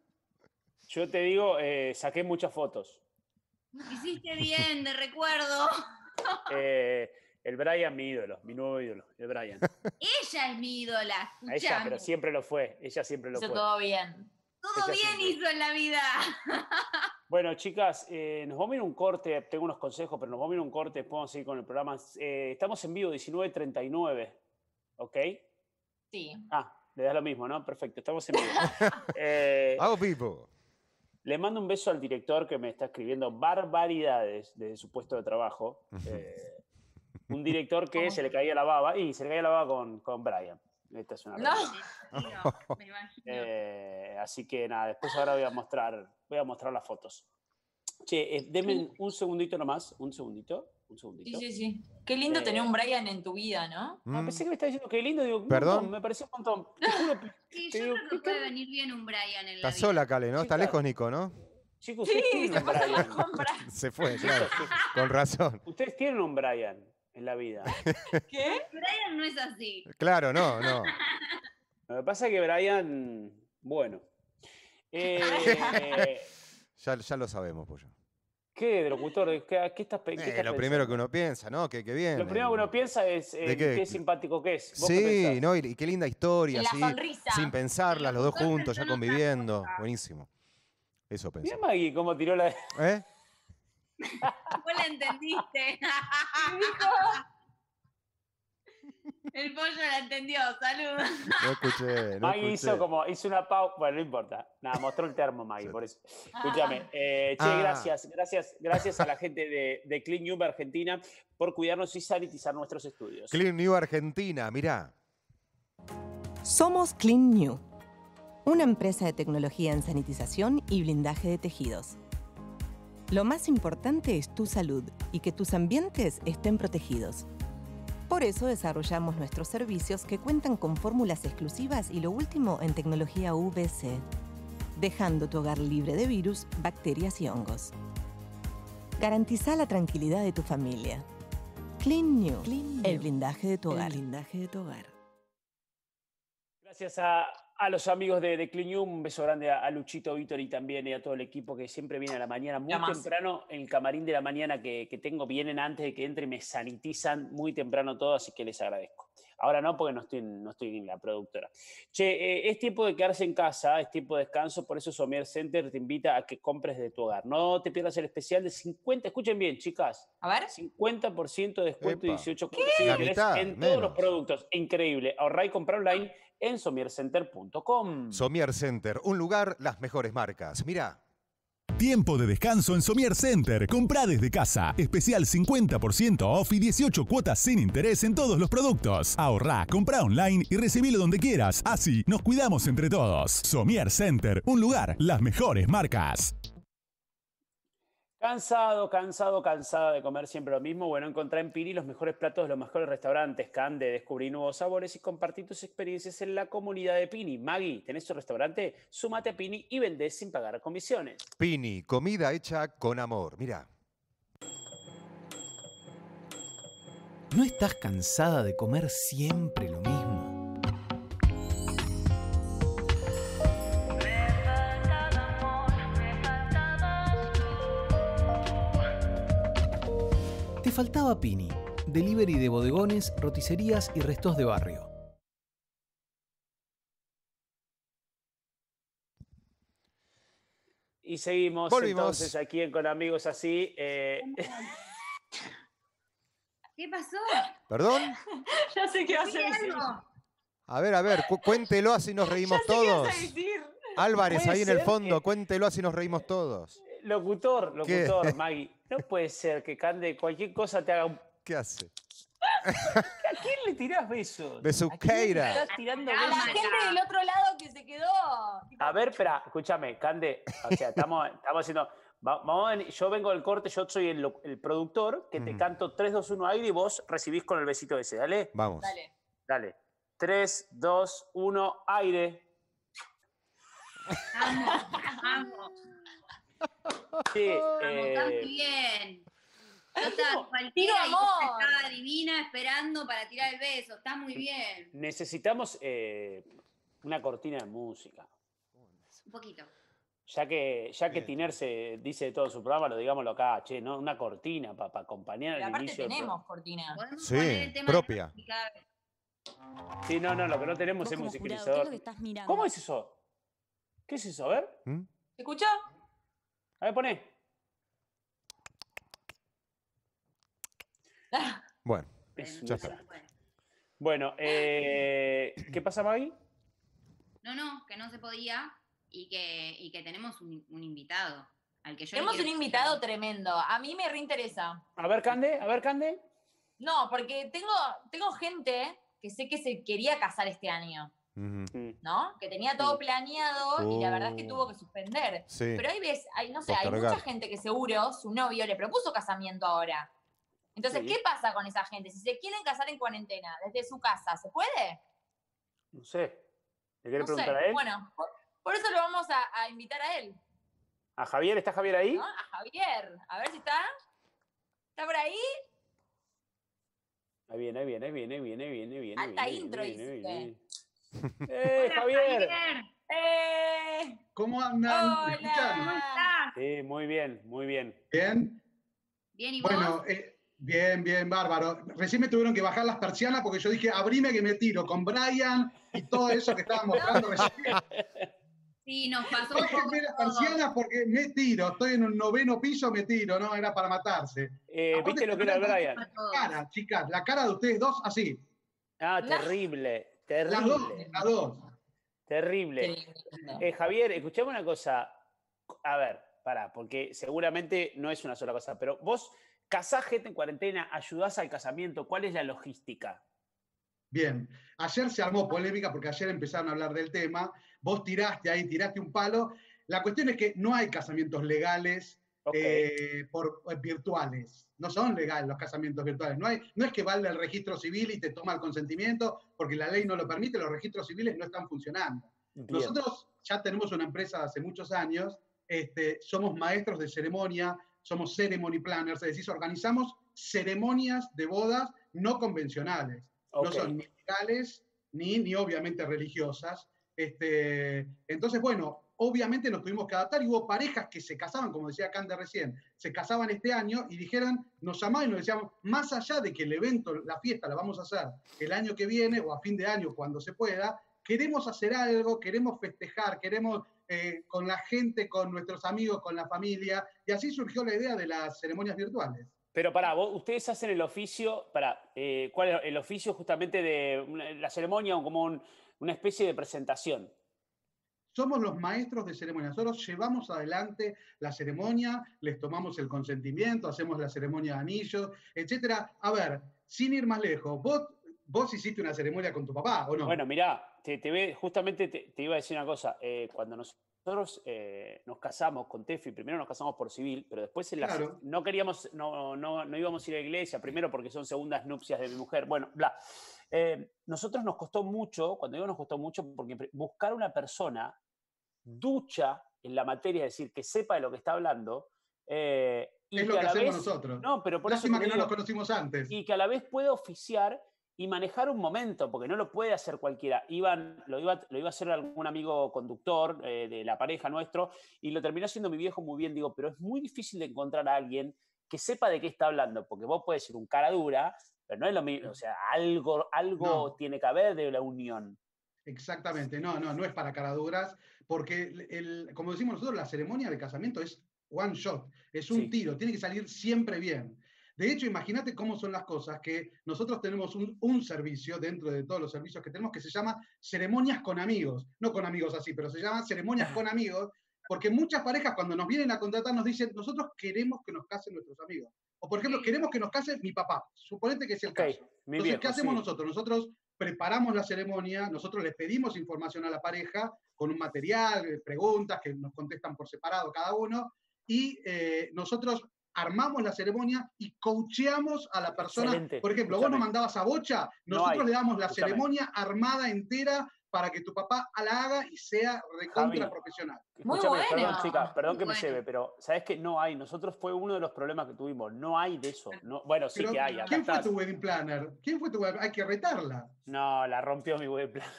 Yo te digo, eh, saqué muchas fotos. hiciste bien, de recuerdo. Eh, el Brian, mi ídolo, mi nuevo ídolo, el Brian. Ella es mi ídola, A ella, escuchame. pero siempre lo fue. Ella siempre lo Hizo fue. todo bien. Todo Ese bien asunto. hizo en la vida. Bueno, chicas, eh, nos vamos a ir a un corte. Tengo unos consejos, pero nos vamos a ir a un corte. Después vamos a seguir con el programa. Eh, estamos en vivo, diecinueve treinta y nueve. ¿Ok? Sí. Ah, le das lo mismo, ¿no? Perfecto, estamos en vivo. Eh, Hago vivo. le mando un beso al director que me está escribiendo barbaridades de su puesto de trabajo. Eh, un director que ¿Cómo? se le caía la baba. Y se le caía la baba con, con Brian. Esta es una No. realidad. Me imagino. Eh, así que nada, después ahora voy a mostrar, voy a mostrar las fotos. Che, eh, denme un segundito nomás, un segundito, un Sí, segundito. sí, sí. Qué lindo Eh, tener un Brian en tu vida, ¿no? Ah, Mm. pensé que me estaba diciendo que lindo, digo, un ¿Perdón? montón, me pareció un montón. Te juro, Sí, te yo digo, creo que ¿qué puede tal? venir bien un Brian en la Está vida. sola, Cale, ¿no? Está Chicas. lejos, Nico, ¿no? Chicos, ustedes Sí, tienen se un fue a Brian. comprar. Se fue, Chicos, claro. ustedes- Con razón. ustedes tienen un Brian en la vida. ¿Qué? Brian no es así. Claro, no, no. Lo que pasa es que Brian, bueno. Eh, Ya, ya lo sabemos, Pollo. ¿Qué, de locutor? ¿Qué, qué estás, pe- qué Eh, estás lo primero que pensando? uno piensa, ¿no? Que, que bien. Lo primero que uno piensa es ¿De eh, qué? qué simpático que es. ¿Vos qué Sí, pensás? ¿no? Y, y qué linda historia, En la así, sonrisa. sin pensarlas, los dos Nosotros juntos, ya pensamos otra conviviendo. cosa. Buenísimo. Eso Mira pensé. Maggie cómo tiró la... ¿Eh? Vos la entendiste. El pollo la entendió. Saludos. No escuché, no Maggie hizo escuché. como, hizo una pausa, bueno, no importa. Nada, mostró el termo Maggie, por eso. Escúchame, eh, che, Ah. gracias, gracias, gracias a la gente de, de Clean New Argentina por cuidarnos y sanitizar nuestros estudios. Clean New Argentina, mirá. Somos Clean New, una empresa de tecnología en sanitización y blindaje de tejidos. Lo más importante es tu salud y que tus ambientes estén protegidos. Por eso desarrollamos nuestros servicios que cuentan con fórmulas exclusivas y lo último en tecnología U V C, dejando tu hogar libre de virus, bacterias y hongos. Garantiza la tranquilidad de tu familia. Clean New, el blindaje de tu hogar. blindaje de tu hogar. Gracias a, a los amigos de, de Clean New, un beso grande a, a Luchito, Víctor y también y a todo el equipo que siempre viene a la mañana, muy Ya más. temprano, en el camarín de la mañana que, que tengo, vienen antes de que entre y me sanitizan muy temprano todo, así que les agradezco. Ahora no, porque no estoy, en- no estoy en la productora. Che, eh, es tiempo de quedarse en casa, es tiempo de descanso, por eso Somier Center te invita a que compres de tu hogar. No te pierdas el especial de cincuenta, escuchen bien, chicas, A ver. cincuenta por ciento de descuento y Epa. dieciocho cuotas sin La interés mitad, en todos los menos. productos. Increíble. Ahorrá y comprar online en somier center punto com. Somier Center, un lugar, las mejores marcas. Mirá. Tiempo de descanso en Somier Center. Comprá desde casa. Especial cincuenta por ciento off y dieciocho cuotas sin interés en todos los productos. Ahorrá, comprá online y recibilo donde quieras. Así nos cuidamos entre todos. Somier Center, un lugar, las mejores marcas. Cansado, cansado, cansada de comer siempre lo mismo. Bueno, encontrá en Pini los mejores platos de los mejores restaurantes. Cande, descubrí nuevos sabores y compartí tus experiencias en la comunidad de Pini. Maggie, ¿tenés tu restaurante? Súmate a Pini y vendés sin pagar comisiones. Pini, comida hecha con amor. Mirá. ¿No estás cansada de comer siempre lo mismo? Te faltaba Pini, delivery de bodegones, roticerías y restos de barrio. Y seguimos Volvimos. entonces aquí en Con Amigos Así. eh, ¿Qué pasó? ¿Perdón? Ya sé qué vas a ¿Dije decir. algo? A ver, a ver, cu- cuéntelo así nos reímos Ya sé qué todos. vas a decir. Álvarez Puede ahí en el ser fondo, que- cuéntelo así nos reímos todos. locutor, ¿Qué? locutor, Maggie. No puede ser que Cande cualquier cosa te haga un... ¿Qué hace? ¿A quién le tirás besos? Besuqueira. ¿A quién le estás tirando A la besos? gente del otro lado que se quedó. A ver, espera, escúchame, Cande. O sea, estamos, estamos haciendo. va- Vamos a venir- yo vengo del corte, yo soy el, lo- el productor, que te Ujú. canto tres, dos, uno aire y vos recibís con el besito ese. Dale, Vamos. Dale. dale. tres, dos, uno, aire. Amo, amo. Sí, Amo, está muy eh, bien. Yo estaba Tiro cualquiera y amor. ella estaba divina esperando para tirar el beso. Está muy bien. necesitamos eh, una cortina de música. Un poquito. Ya que, ya que Bien. Tiner se dice de todo su programa, lo digámoslo acá, che, ¿no? Una cortina para acompañar Pero el aparte inicio del tenemos cortina. ¿Podemos Sí, poner el tema de propia. música? pro- Sí, no, no, lo que no tenemos Vos es como jurado, ¿qué es musicalizador. lo que estás mirando? ¿Cómo es eso? ¿Qué es eso? A ver. ¿Mm? ¿Se escuchó? A ver, poné. Bueno, Es ya un está. desastre. Bueno, eh, ¿qué pasa, Mavi? No, no, que no se podía y que, y que tenemos un, un invitado al que yo le Tenemos un quiero- invitado tremendo. A mí me reinteresa. A ver, Cande, a ver, Cande. No, porque tengo, tengo gente que sé que se quería casar este año, Ujú. ¿no? Que tenía todo Sí. planeado y la verdad es que Oh. tuvo que suspender. Sí. Pero hay veces, hay, no sé, hay Postergar. mucha gente que seguro su novio le propuso casamiento ahora. Entonces, Sí. ¿qué pasa con esa gente? Si se quieren casar en cuarentena desde su casa, ¿se puede? No sé. ¿Le querés No sé. preguntar a él? Bueno, por, por eso lo vamos a, a invitar a él, ¿A Javier? ¿Está Javier ahí? ¿no? A Javier. A ver si está. ¿Está por ahí? Ahí viene, ahí viene, ahí viene, ahí viene, ahí viene, ahí viene. Alta viene, intro viene, viene, hiciste. viene. ¡Eh, Hola, Javier! ¡Eh! ¿Cómo andan? ¿Me escuchan? ¡Hola! Sí, muy bien, muy bien. ¿Bien? Bien, ¿y vos? Bueno, eh, bien, bien, bárbaro. Recién me tuvieron que bajar las persianas porque yo dije, abrime que me tiro con Brian y todo eso que estaban mostrando recién. Sí, nos pasó un poco Bájenme las todo. persianas porque me tiro. Estoy en un noveno piso, me tiro, ¿no? Era para matarse. Eh, Aparte, ¿Viste lo que era el Brian? La cara, chicas, la cara de ustedes dos, así. Ah, No. terrible, Las dos, terrible, las dos. terrible. Eh, Javier, escuchame una cosa. A ver, pará, porque seguramente no es una sola cosa, pero vos casás gente en cuarentena, ayudás al casamiento, ¿cuál es la logística? Bien, ayer se armó polémica porque ayer empezaron a hablar del tema, vos tiraste ahí, tiraste un palo. La cuestión es que no hay casamientos legales Ok. eh, por, eh, virtuales, no son legales los casamientos virtuales, no, hay, no es que valga el registro civil y te toma el consentimiento porque la ley no lo permite, los registros civiles no están funcionando. Bien. Nosotros ya tenemos una empresa hace muchos años, este, somos maestros de ceremonia, somos ceremony planners, es decir, organizamos ceremonias de bodas no convencionales. No Ok. son ni legales ni, ni obviamente religiosas. Este, entonces, bueno, obviamente nos tuvimos que adaptar y hubo parejas que se casaban, como decía Cande recién, se casaban este año y dijeron, nos llamaban y nos decían, más allá de que el evento, la fiesta la vamos a hacer el año que viene o a fin de año cuando se pueda, queremos hacer algo, queremos festejar, queremos eh, con la gente, con nuestros amigos, con la familia, y así surgió la idea de las ceremonias virtuales. Pero pará, vos, ustedes hacen el oficio, pará, eh, ¿cuál es el oficio justamente de una- la ceremonia o como un- una especie de presentación? Somos los maestros de ceremonia. Nosotros llevamos adelante la ceremonia, les tomamos el consentimiento, hacemos la ceremonia de anillos, etcétera. A ver, sin ir más lejos, vos, vos hiciste una ceremonia con tu papá, ¿o no? Bueno, mirá, te, te ve, justamente te, te iba a decir una cosa. eh, cuando nosotros eh, nos casamos con Tefi, primero nos casamos por civil, pero después en la- Claro. no queríamos, no, no, no íbamos a ir a la iglesia, primero porque son segundas nupcias de mi mujer, bueno, bla. Eh, nosotros nos costó mucho, cuando digo nos costó mucho, porque pre- buscar una persona ducha en la materia, es decir, que sepa de lo que está hablando, eh, y es lo que que a la hacemos vez, nosotros. no, pero por Lástima eso te que no digo, nos conocimos antes. y que a la vez puede oficiar y manejar un momento, porque no lo puede hacer cualquiera. Iban, lo, iba, lo iba a hacer algún amigo conductor eh, de la pareja nuestro, y lo terminó haciendo mi viejo muy bien. Digo, pero es muy difícil de encontrar a alguien que sepa de qué está hablando, porque vos podés ser un cara dura, pero no es lo mismo. O sea, algo, algo No. tiene que haber de la unión. Exactamente, no, no, no es para caraduras, porque, el, el- como decimos nosotros, la ceremonia de casamiento es one shot, es un Sí. tiro, tiene que salir siempre bien. De hecho, imagínate cómo son las cosas, que nosotros tenemos un, un servicio dentro de todos los servicios que tenemos que se llama ceremonias con amigos, no con amigos así, pero se llama ceremonias con amigos, porque muchas parejas cuando nos vienen a contratar nos dicen, nosotros queremos que nos casen nuestros amigos. O por ejemplo, queremos que nos case mi papá, suponete que es el Ok, caso. mi Entonces, viejo, ¿qué hacemos sí. nosotros? Nosotros preparamos la ceremonia, nosotros les pedimos información a la pareja con un material, eh, preguntas que nos contestan por separado cada uno, y eh, nosotros armamos la ceremonia y coacheamos a la persona. Excelente, Por ejemplo, vos nos escúchame. mandabas a Bocha, No nosotros hay, le damos la escúchame. ceremonia armada entera para que tu papá la haga y sea recontra Javi, profesional. Muy Escúchame, perdón, bueno. chica, perdón que me Bueno. lleve, pero ¿sabes qué? No hay. Nosotros fue uno de los problemas que tuvimos. No hay de eso. No, bueno, sí Pero, que hay. Acá ¿quién fue estás. tu wedding planner? ¿Quién fue tu wedding? Hay que retarla. No, la rompió mi web plan.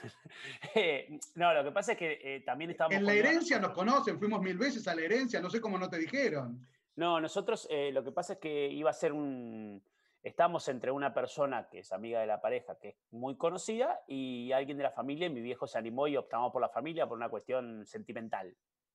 No, lo que pasa es que eh, también estábamos En la con- herencia nos conocen, fuimos mil veces a la herencia, no sé cómo no te dijeron. No, nosotros eh, lo que pasa es que iba a ser un. estamos entre una persona que es amiga de la pareja, que es muy conocida, y alguien de la familia, y mi viejo se animó y optamos por la familia por una cuestión sentimental.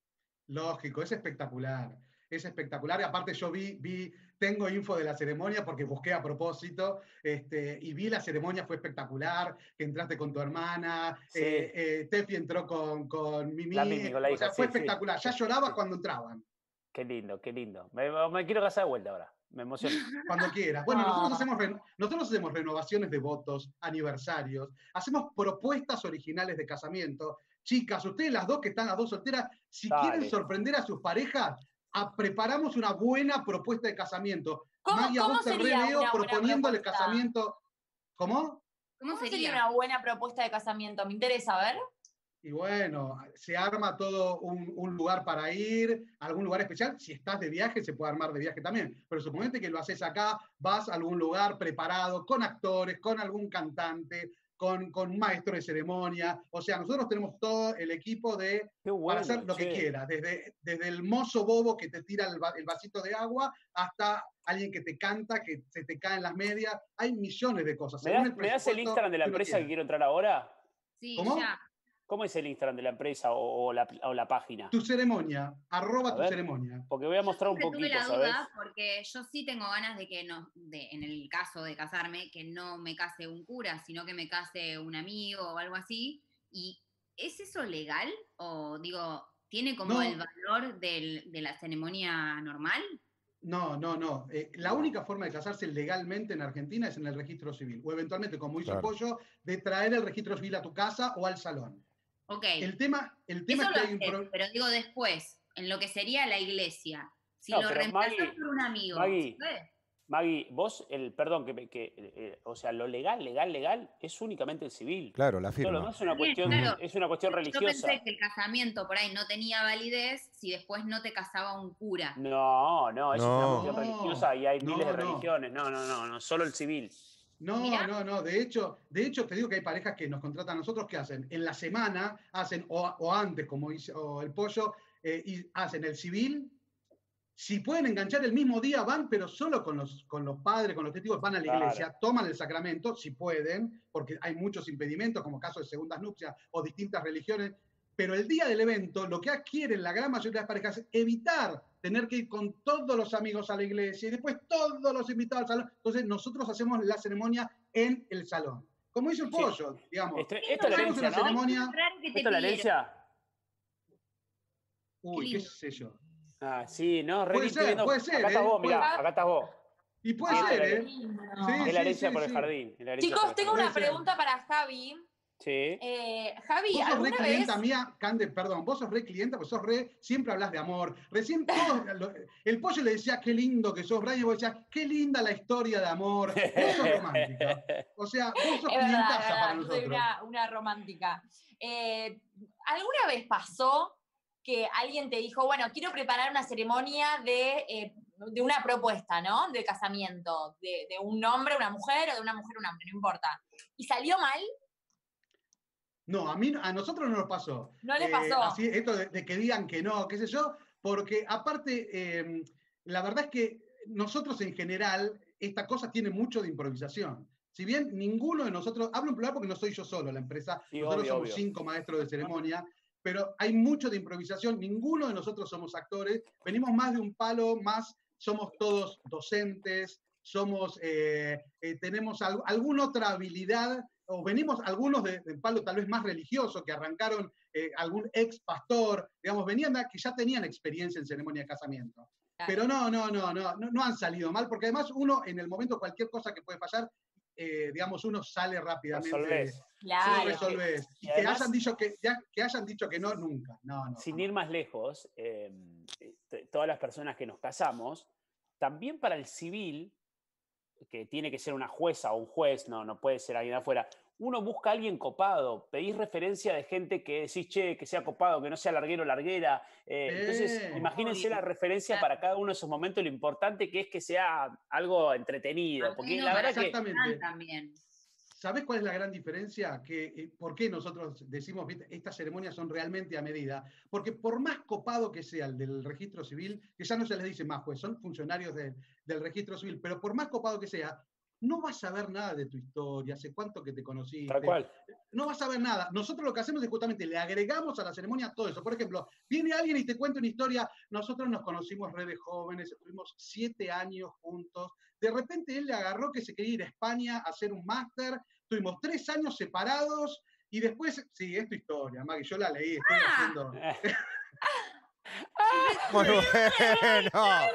Lógico, es espectacular. Es espectacular. Y aparte yo vi, vi, tengo info de la ceremonia porque busqué a propósito, este, y vi la ceremonia, fue espectacular, que entraste con tu hermana, Sí. eh, eh, Tefi entró con, con Mimi, La Mimi, con la o hija, sea, fue sí, sí. espectacular. Ya Sí, llorabas sí. cuando entraban. Qué lindo, qué lindo. Me, me quiero casar de vuelta ahora. Me emocioné. Cuando quieras. Bueno, nosotros Ah. hacemos, reno- nosotros hacemos renovaciones de votos, aniversarios, hacemos propuestas originales de casamiento. Chicas, ustedes las dos que están las dos solteras, si Dale. quieren sorprender a sus parejas, a- preparamos una buena propuesta de casamiento. ¿Cómo- Maggie, a cómo vos te sería reveo una buena proponiéndole propuesta? casamiento. ¿Cómo? ¿Cómo, ¿Cómo sería? sería una buena propuesta de casamiento? Me interesa, a ver. Y bueno, se arma todo un, un lugar para ir, algún lugar especial. Si estás de viaje, se puede armar de viaje también. Pero suponete que lo haces acá, vas a algún lugar preparado, con actores, con algún cantante, con, con un maestro de ceremonia. O sea, nosotros tenemos todo el equipo de, Qué bueno, para hacer lo che. que quieras. Desde, desde el mozo bobo que te tira el, va- el vasito de agua, hasta alguien que te canta, que se te caen las medias. Hay millones de cosas. ¿Me Según das, el me das el presupuesto Instagram de la que uno empresa que quiera. quiero entrar ahora? Sí, ¿Cómo? ya. ¿Cómo es el Instagram de la empresa o, o la, o la página? Tu ceremonia, arroba A tu ver. ceremonia. Porque voy a mostrar un Siempre tuve poquito, la ¿sabes? duda porque yo sí tengo ganas de que no, de, en el caso de casarme, que no me case un cura, sino que me case un amigo o algo así. ¿Y es eso legal? O digo, ¿tiene como No. el valor del- de la ceremonia normal? No, no, no. Eh, la única forma de casarse legalmente en Argentina es en el registro civil. O eventualmente, como hizo Claro. el Pollo, de traer el registro civil a tu casa o al salón. Ok. El tema, el tema Eso es lo que hay un haces, pro- pero digo después, en lo que sería la iglesia. Si No, lo pero reemplazás Maggie, por un amigo, Maggie, ¿se puede? Maggie, vos, el, perdón, que, me- que eh, eh, o sea, lo legal, legal, legal, es únicamente el civil. Claro, la Todo lo firma. demás es una Bien, cuestión, claro. es una cuestión Yo religiosa. pensé que el casamiento por ahí no tenía validez si después no te casaba un cura. No, no, eso es una No. cuestión religiosa y hay No, miles de no. religiones. No, no, no, no, solo el civil. No, Mirá. no, no. De hecho, de hecho, te digo que hay parejas que nos contratan a nosotros que hacen en la semana, hacen, o, o antes, como hizo el Pollo, eh, y hacen el civil. Si pueden enganchar el mismo día, van, pero solo con los, con los padres, con los testigos, van a la Claro. iglesia, toman el sacramento, si pueden, porque hay muchos impedimentos, como casos de segundas nupcias o distintas religiones. Pero el día del evento, lo que quieren la gran mayoría de las parejas es evitar tener que ir con todos los amigos a la iglesia y después todos los invitados al salón. Entonces, nosotros hacemos la ceremonia en el salón. Como hizo el Sí. Pollo, digamos. Esto, esto es la Hacemos herencia, una ¿no? ceremonia. Raro que te ¿Esto es la pidieron. herencia? Uy, Qué qué lindo. sé yo. Ah, sí, no, re Puede estoy ser, viendo- puede ser, Acá estás ¿eh? vos, mirá, Puede- acá estás vos. Y puede Sí, ser, esto es ¿eh? la- Sí, Es la sí, herencia sí, por el sí. jardín. es la herencia Chicos, por el tengo jardín. una Puede ser. pregunta para Javi. Sí. Eh, Javi, Vos sos re ¿alguna vez? clienta mía, Cande, perdón, vos sos re clienta, porque sos re, siempre hablas de amor. Recién todos, lo- el Pollo le decía, qué lindo que sos, Brian, y vos decías, qué linda la historia de amor. Vos sos romántica. O sea, vos sos Es verdad, es clientaza verdad, para yo soy nosotros. una, una romántica. Eh, ¿Alguna vez pasó que alguien te dijo, bueno, quiero preparar una ceremonia de, eh, de una propuesta, ¿no? De casamiento, de, de un hombre, una mujer, o de una mujer, un hombre, no importa. ¿Y salió mal? No, a mí, a nosotros no nos pasó. No le Eh, pasó. así, esto de, de que digan que no, qué sé yo, porque aparte, eh, la verdad es que nosotros en general, esta cosa tiene mucho de improvisación. Si bien ninguno de nosotros, hablo en plural porque no soy yo solo la empresa, Sí, nosotros obvio, somos obvio. cinco maestros de ceremonia, pero hay mucho de improvisación, ninguno de nosotros somos actores, venimos más de un palo, más somos todos docentes, somos, eh, eh, tenemos al- alguna otra habilidad, o venimos algunos de, de palo tal vez más religioso, que arrancaron eh, algún ex pastor, digamos, venían de- que ya tenían experiencia en ceremonia de casamiento. Claro. Pero no, no, no, no, no, no han salido mal, porque además uno en el momento cualquier cosa que puede fallar, eh, digamos, uno sale rápidamente. Resolvés. Sí, Claro. resolvés. Y Y que además- hayan dicho que, ya- que hayan dicho que no, nunca. No, no. Sin ir más lejos, eh, t- todas las personas que nos casamos, también para el civil, que tiene que ser una jueza o un juez, no, no puede ser alguien de afuera, uno busca a alguien copado, pedís referencia de gente que decís, che, que sea copado, que no sea larguero o larguera. eh, entonces, Eh, imagínense obvio. la referencia Claro. para cada uno de esos momentos, lo importante que es que sea algo entretenido. Porque Ameno la para verdad que... Exactamente. también. ¿Sabés cuál es la gran diferencia? Que, eh, ¿Por qué nosotros decimos que estas ceremonias son realmente a medida? Porque por más copado que sea el del registro civil, que ya no se les dice más, pues son funcionarios de- del registro civil, pero por más copado que sea, no vas a ver nada de tu historia, hace cuánto que te conociste. Tal cual. No vas a ver nada. Nosotros lo que hacemos es justamente le agregamos a la ceremonia todo eso. Por ejemplo, viene alguien y te cuenta una historia. Nosotros nos conocimos re de jóvenes, estuvimos siete años juntos. De repente él le agarró que se quería ir a España a hacer un máster. Tuvimos tres años separados y después, sí, es tu historia, Maggie, yo la leí, estoy Ah. haciendo. Muy bueno.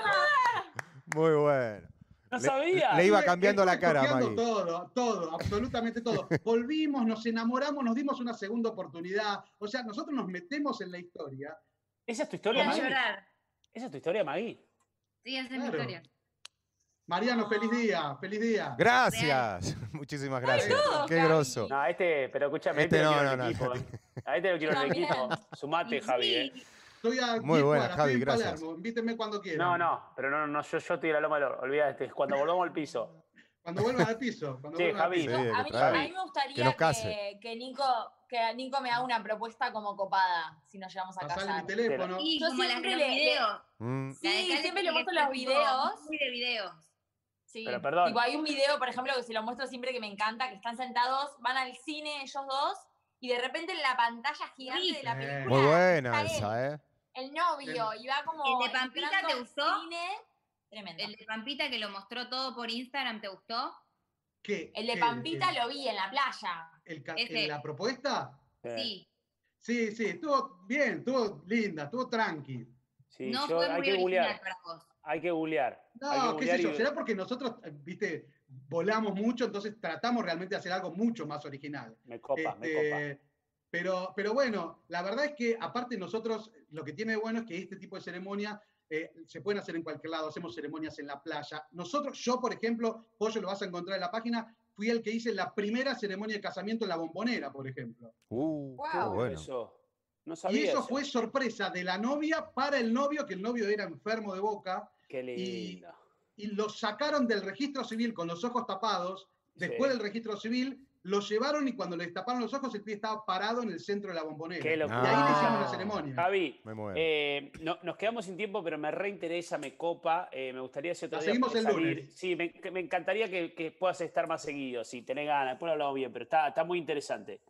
Muy bueno. No Le- sabía. Le iba Estuve- cambiando la estuve cara, copiando Maggie. todo, todo, absolutamente todo. Volvimos, nos enamoramos, nos dimos una segunda oportunidad. O sea, nosotros nos metemos en la historia. ¿Esa es tu Voy historia, a Maggie? llorar. ¿Esa es tu historia, Maggie? Sí, esa es mi Claro. historia. Mariano, feliz día, feliz día. Gracias. Muchísimas gracias. todos, Qué Gaby. grosso. No, este, pero escúchame, Este este, lo no, quiero no, en el no, equipo. ¿eh? A este lo quiero en el También. equipo. Sumate, Javi, ¿eh? Estoy a Muy diez buena, cuadras, Javi, estoy en gracias. Palermo, invítenme cuando quieran. No, no, pero no, no, yo, yo estoy a la loma del oro. Olvídate, cuando volvamos al piso. Cuando vuelvan al piso. Cuando Sí, vuelvan al Javi. piso. Sí, a, que mí, a trae. mí me gustaría Que nos que, case. que Nico, que Nico me haga una propuesta como copada, si nos llevamos a Pasale casar. mi teléfono. Y Yo como las de siempre los le- le- videos. Mm, La de Sí, Cali siempre que le muestro fue los tipo videos. Muy de videos. Sí. Pero perdón. Tipo, hay un video, por ejemplo, que se lo muestro siempre que me encanta, que están sentados, van al cine ellos dos, y de repente en la pantalla gigante de la Eh. película Muy buena está él, esa, ¿eh? el novio, y va como ¿El de Pampita entrando te al gustó? cine. Tremendo. El de Pampita que lo mostró todo por Instagram, ¿te gustó? ¿Qué? El de ¿Qué? Pampita El- lo vi en la playa. el ca- Ese. el- ¿La propuesta? Sí. Sí, sí, estuvo bien, estuvo linda, estuvo tranqui. Sí, No yo, fue hay muy que original googlear. para vos. Hay que googlear. hay que No, qué googlear sé yo, y- será porque nosotros, eh, viste, volamos mucho, entonces tratamos realmente de hacer algo mucho más original. Me copa, me Este, copa. Pero, pero bueno, la verdad es que aparte nosotros, lo que tiene de bueno es que este tipo de ceremonia eh, se pueden hacer en cualquier lado, hacemos ceremonias en la playa. Nosotros, yo por ejemplo, Pollo lo vas a encontrar en la página, fui el que hice la primera ceremonia de casamiento en la Bombonera, por ejemplo. Uh, qué Wow. bueno. Eso. No Y sabía eso fue sorpresa de la novia para el novio, que el novio era enfermo de boca, Qué lindo. y lo sacaron del registro civil con los ojos tapados. Después Sí. del registro civil, lo llevaron y cuando le destaparon los ojos, el pie estaba parado en el centro de la Bombonera. Qué Y locura. ahí le hicimos Ah. la ceremonia. Javi, Me muero. eh, no- nos quedamos sin tiempo, pero me reinteresa, me copa. eh, me gustaría si otro La día seguimos podés el salir. lunes. Sí, me, que me encantaría que, que puedas estar más seguido, si tenés ganas. Después lo hablamos bien, pero está, está muy interesante.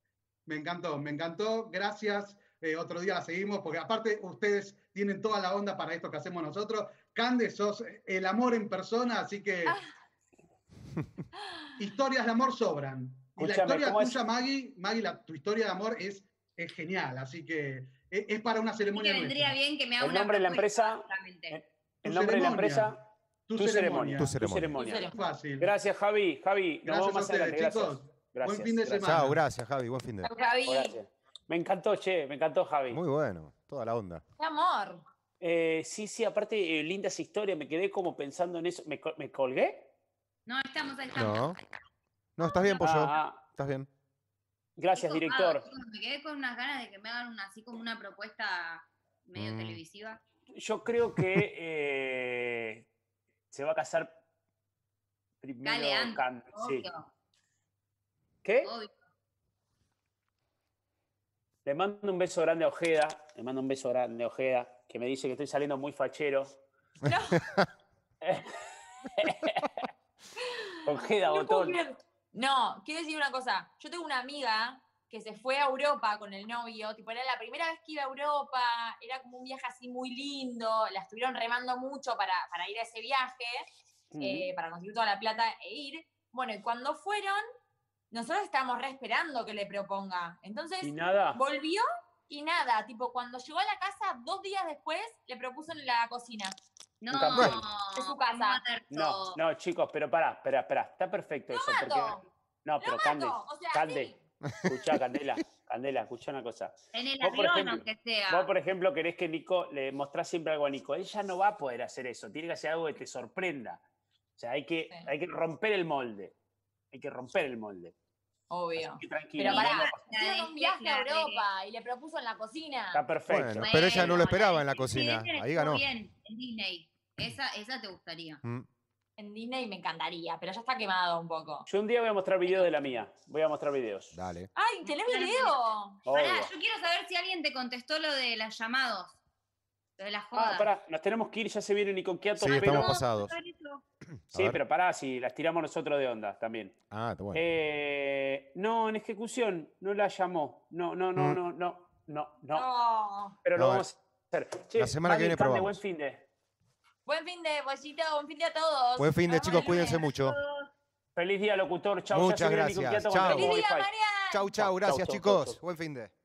Me encantó, me encantó. Gracias. Eh, otro día la seguimos, porque aparte ustedes tienen toda la onda para esto que hacemos nosotros. Cande, sos el amor en persona, así que historias de amor sobran. Y la Escúchame, historia ¿cómo es? tuya, Maggie, Maggie la- tu historia de amor es, es genial, así que es, es para una Así que ceremonia vendría nuestra. bien que me haga El una nombre de la propuesta, empresa, justamente. El Tu nombre de la ceremonia. empresa, Tu, tu ceremonia. ceremonia. Tu Tu ceremonia. ceremonia. Tu ceremonia. Fácil. Gracias, Javi. Javi, nos Gracias vemos a más ustedes, adelante. Gracias. chicos. Gracias. Buen fin de gracias. semana. Chao, gracias, Javi. Buen fin de. Chau, Javi. Gracias. Me encantó, che, me encantó, Javi. Muy bueno. Toda la onda. Qué amor. Eh, sí, sí, aparte, eh, lindas historias, me quedé como pensando en eso. ¿Me, col- me colgué? No, estamos, ahí estamos. No. No, estás bien, Pollo. Ah, ah, Estás bien. gracias, Qué director. copado, chicos, me quedé con unas ganas de que me hagan una, así como una propuesta medio Mm. televisiva. Yo creo que eh, se va a casar primero. Dale, antes, Can- sí. obvio, ¿Qué? obvio. Le mando un beso grande a Ojeda. Le mando un beso grande a Ojeda, que me dice que estoy saliendo muy fachero. Ojeda, No puedo botón. creer. No, quiero decir una cosa. Yo tengo una amiga que se fue a Europa con el novio, tipo, era la primera vez que iba a Europa, era como un viaje así muy lindo, la estuvieron remando mucho para, para ir a ese viaje, Ujú. eh, para conseguir toda la plata e ir. Bueno, y cuando fueron, nosotros estábamos re esperando que le proponga. Entonces, Y nada. volvió y nada, tipo, cuando llegó a la casa, dos días después, le propuso en la cocina. No, Un campeón. De su casa. No, no, chicos, pero pará, espera, espera. Está perfecto Lo eso. mato. Porque... No, pero Lo Cande, mato, o sea, Cande, escuchá, Candela, Candela, escuchá una cosa. En el Vos, por avión, ejemplo, aunque sea. Vos, por ejemplo, querés que Nico, le mostrás siempre algo a Nico. Ella no va a poder hacer eso, tiene que hacer algo que te sorprenda. O sea, hay que, Sí. hay que romper el molde. Hay que romper el molde. Obvio. Así que tranquilo. Pero pará, la hicieron de- un viaje la a de- Europa y le propuso en la cocina. Está perfecto. Bueno, pero ella no lo esperaba en la Sí, cocina. ese Ahí estuvo ganó. bien, en Disney. Esa, esa te gustaría. Mm. En Disney me encantaría, pero ya está quemado un poco. Yo un día voy a mostrar videos de la mía. Voy a mostrar videos. Dale. ¡Ay, tenés video! Pará, Obvio. yo quiero saber si alguien te contestó lo de los llamados. Lo de las Ah, jodas. pará, nos tenemos que ir, ya se viene Nico Quiato, Sí, pero estamos pasados. Saber eso. Sí, ver. pero pará, si las tiramos nosotros de onda también. Ah, está bueno. Eh, no, en ejecución, no la llamó. No, no, no, Mm. no, no, no, no. No. Pero No, lo vamos a hacer. Che, la semana que Mami, viene Cande, probamos. buen fin de. Buen fin de, bolsito, buen fin de a todos. Buen fin de, Nos vemos chicos, el cuídense lunes. mucho. Feliz día, locutor. Chau, Muchas ya se viene Nico gracias. Quiato Chau. con Feliz día, Wi-Fi. Marian. Chau, chau, Chau, gracias, chau, chau, chicos. chau. Buen fin de.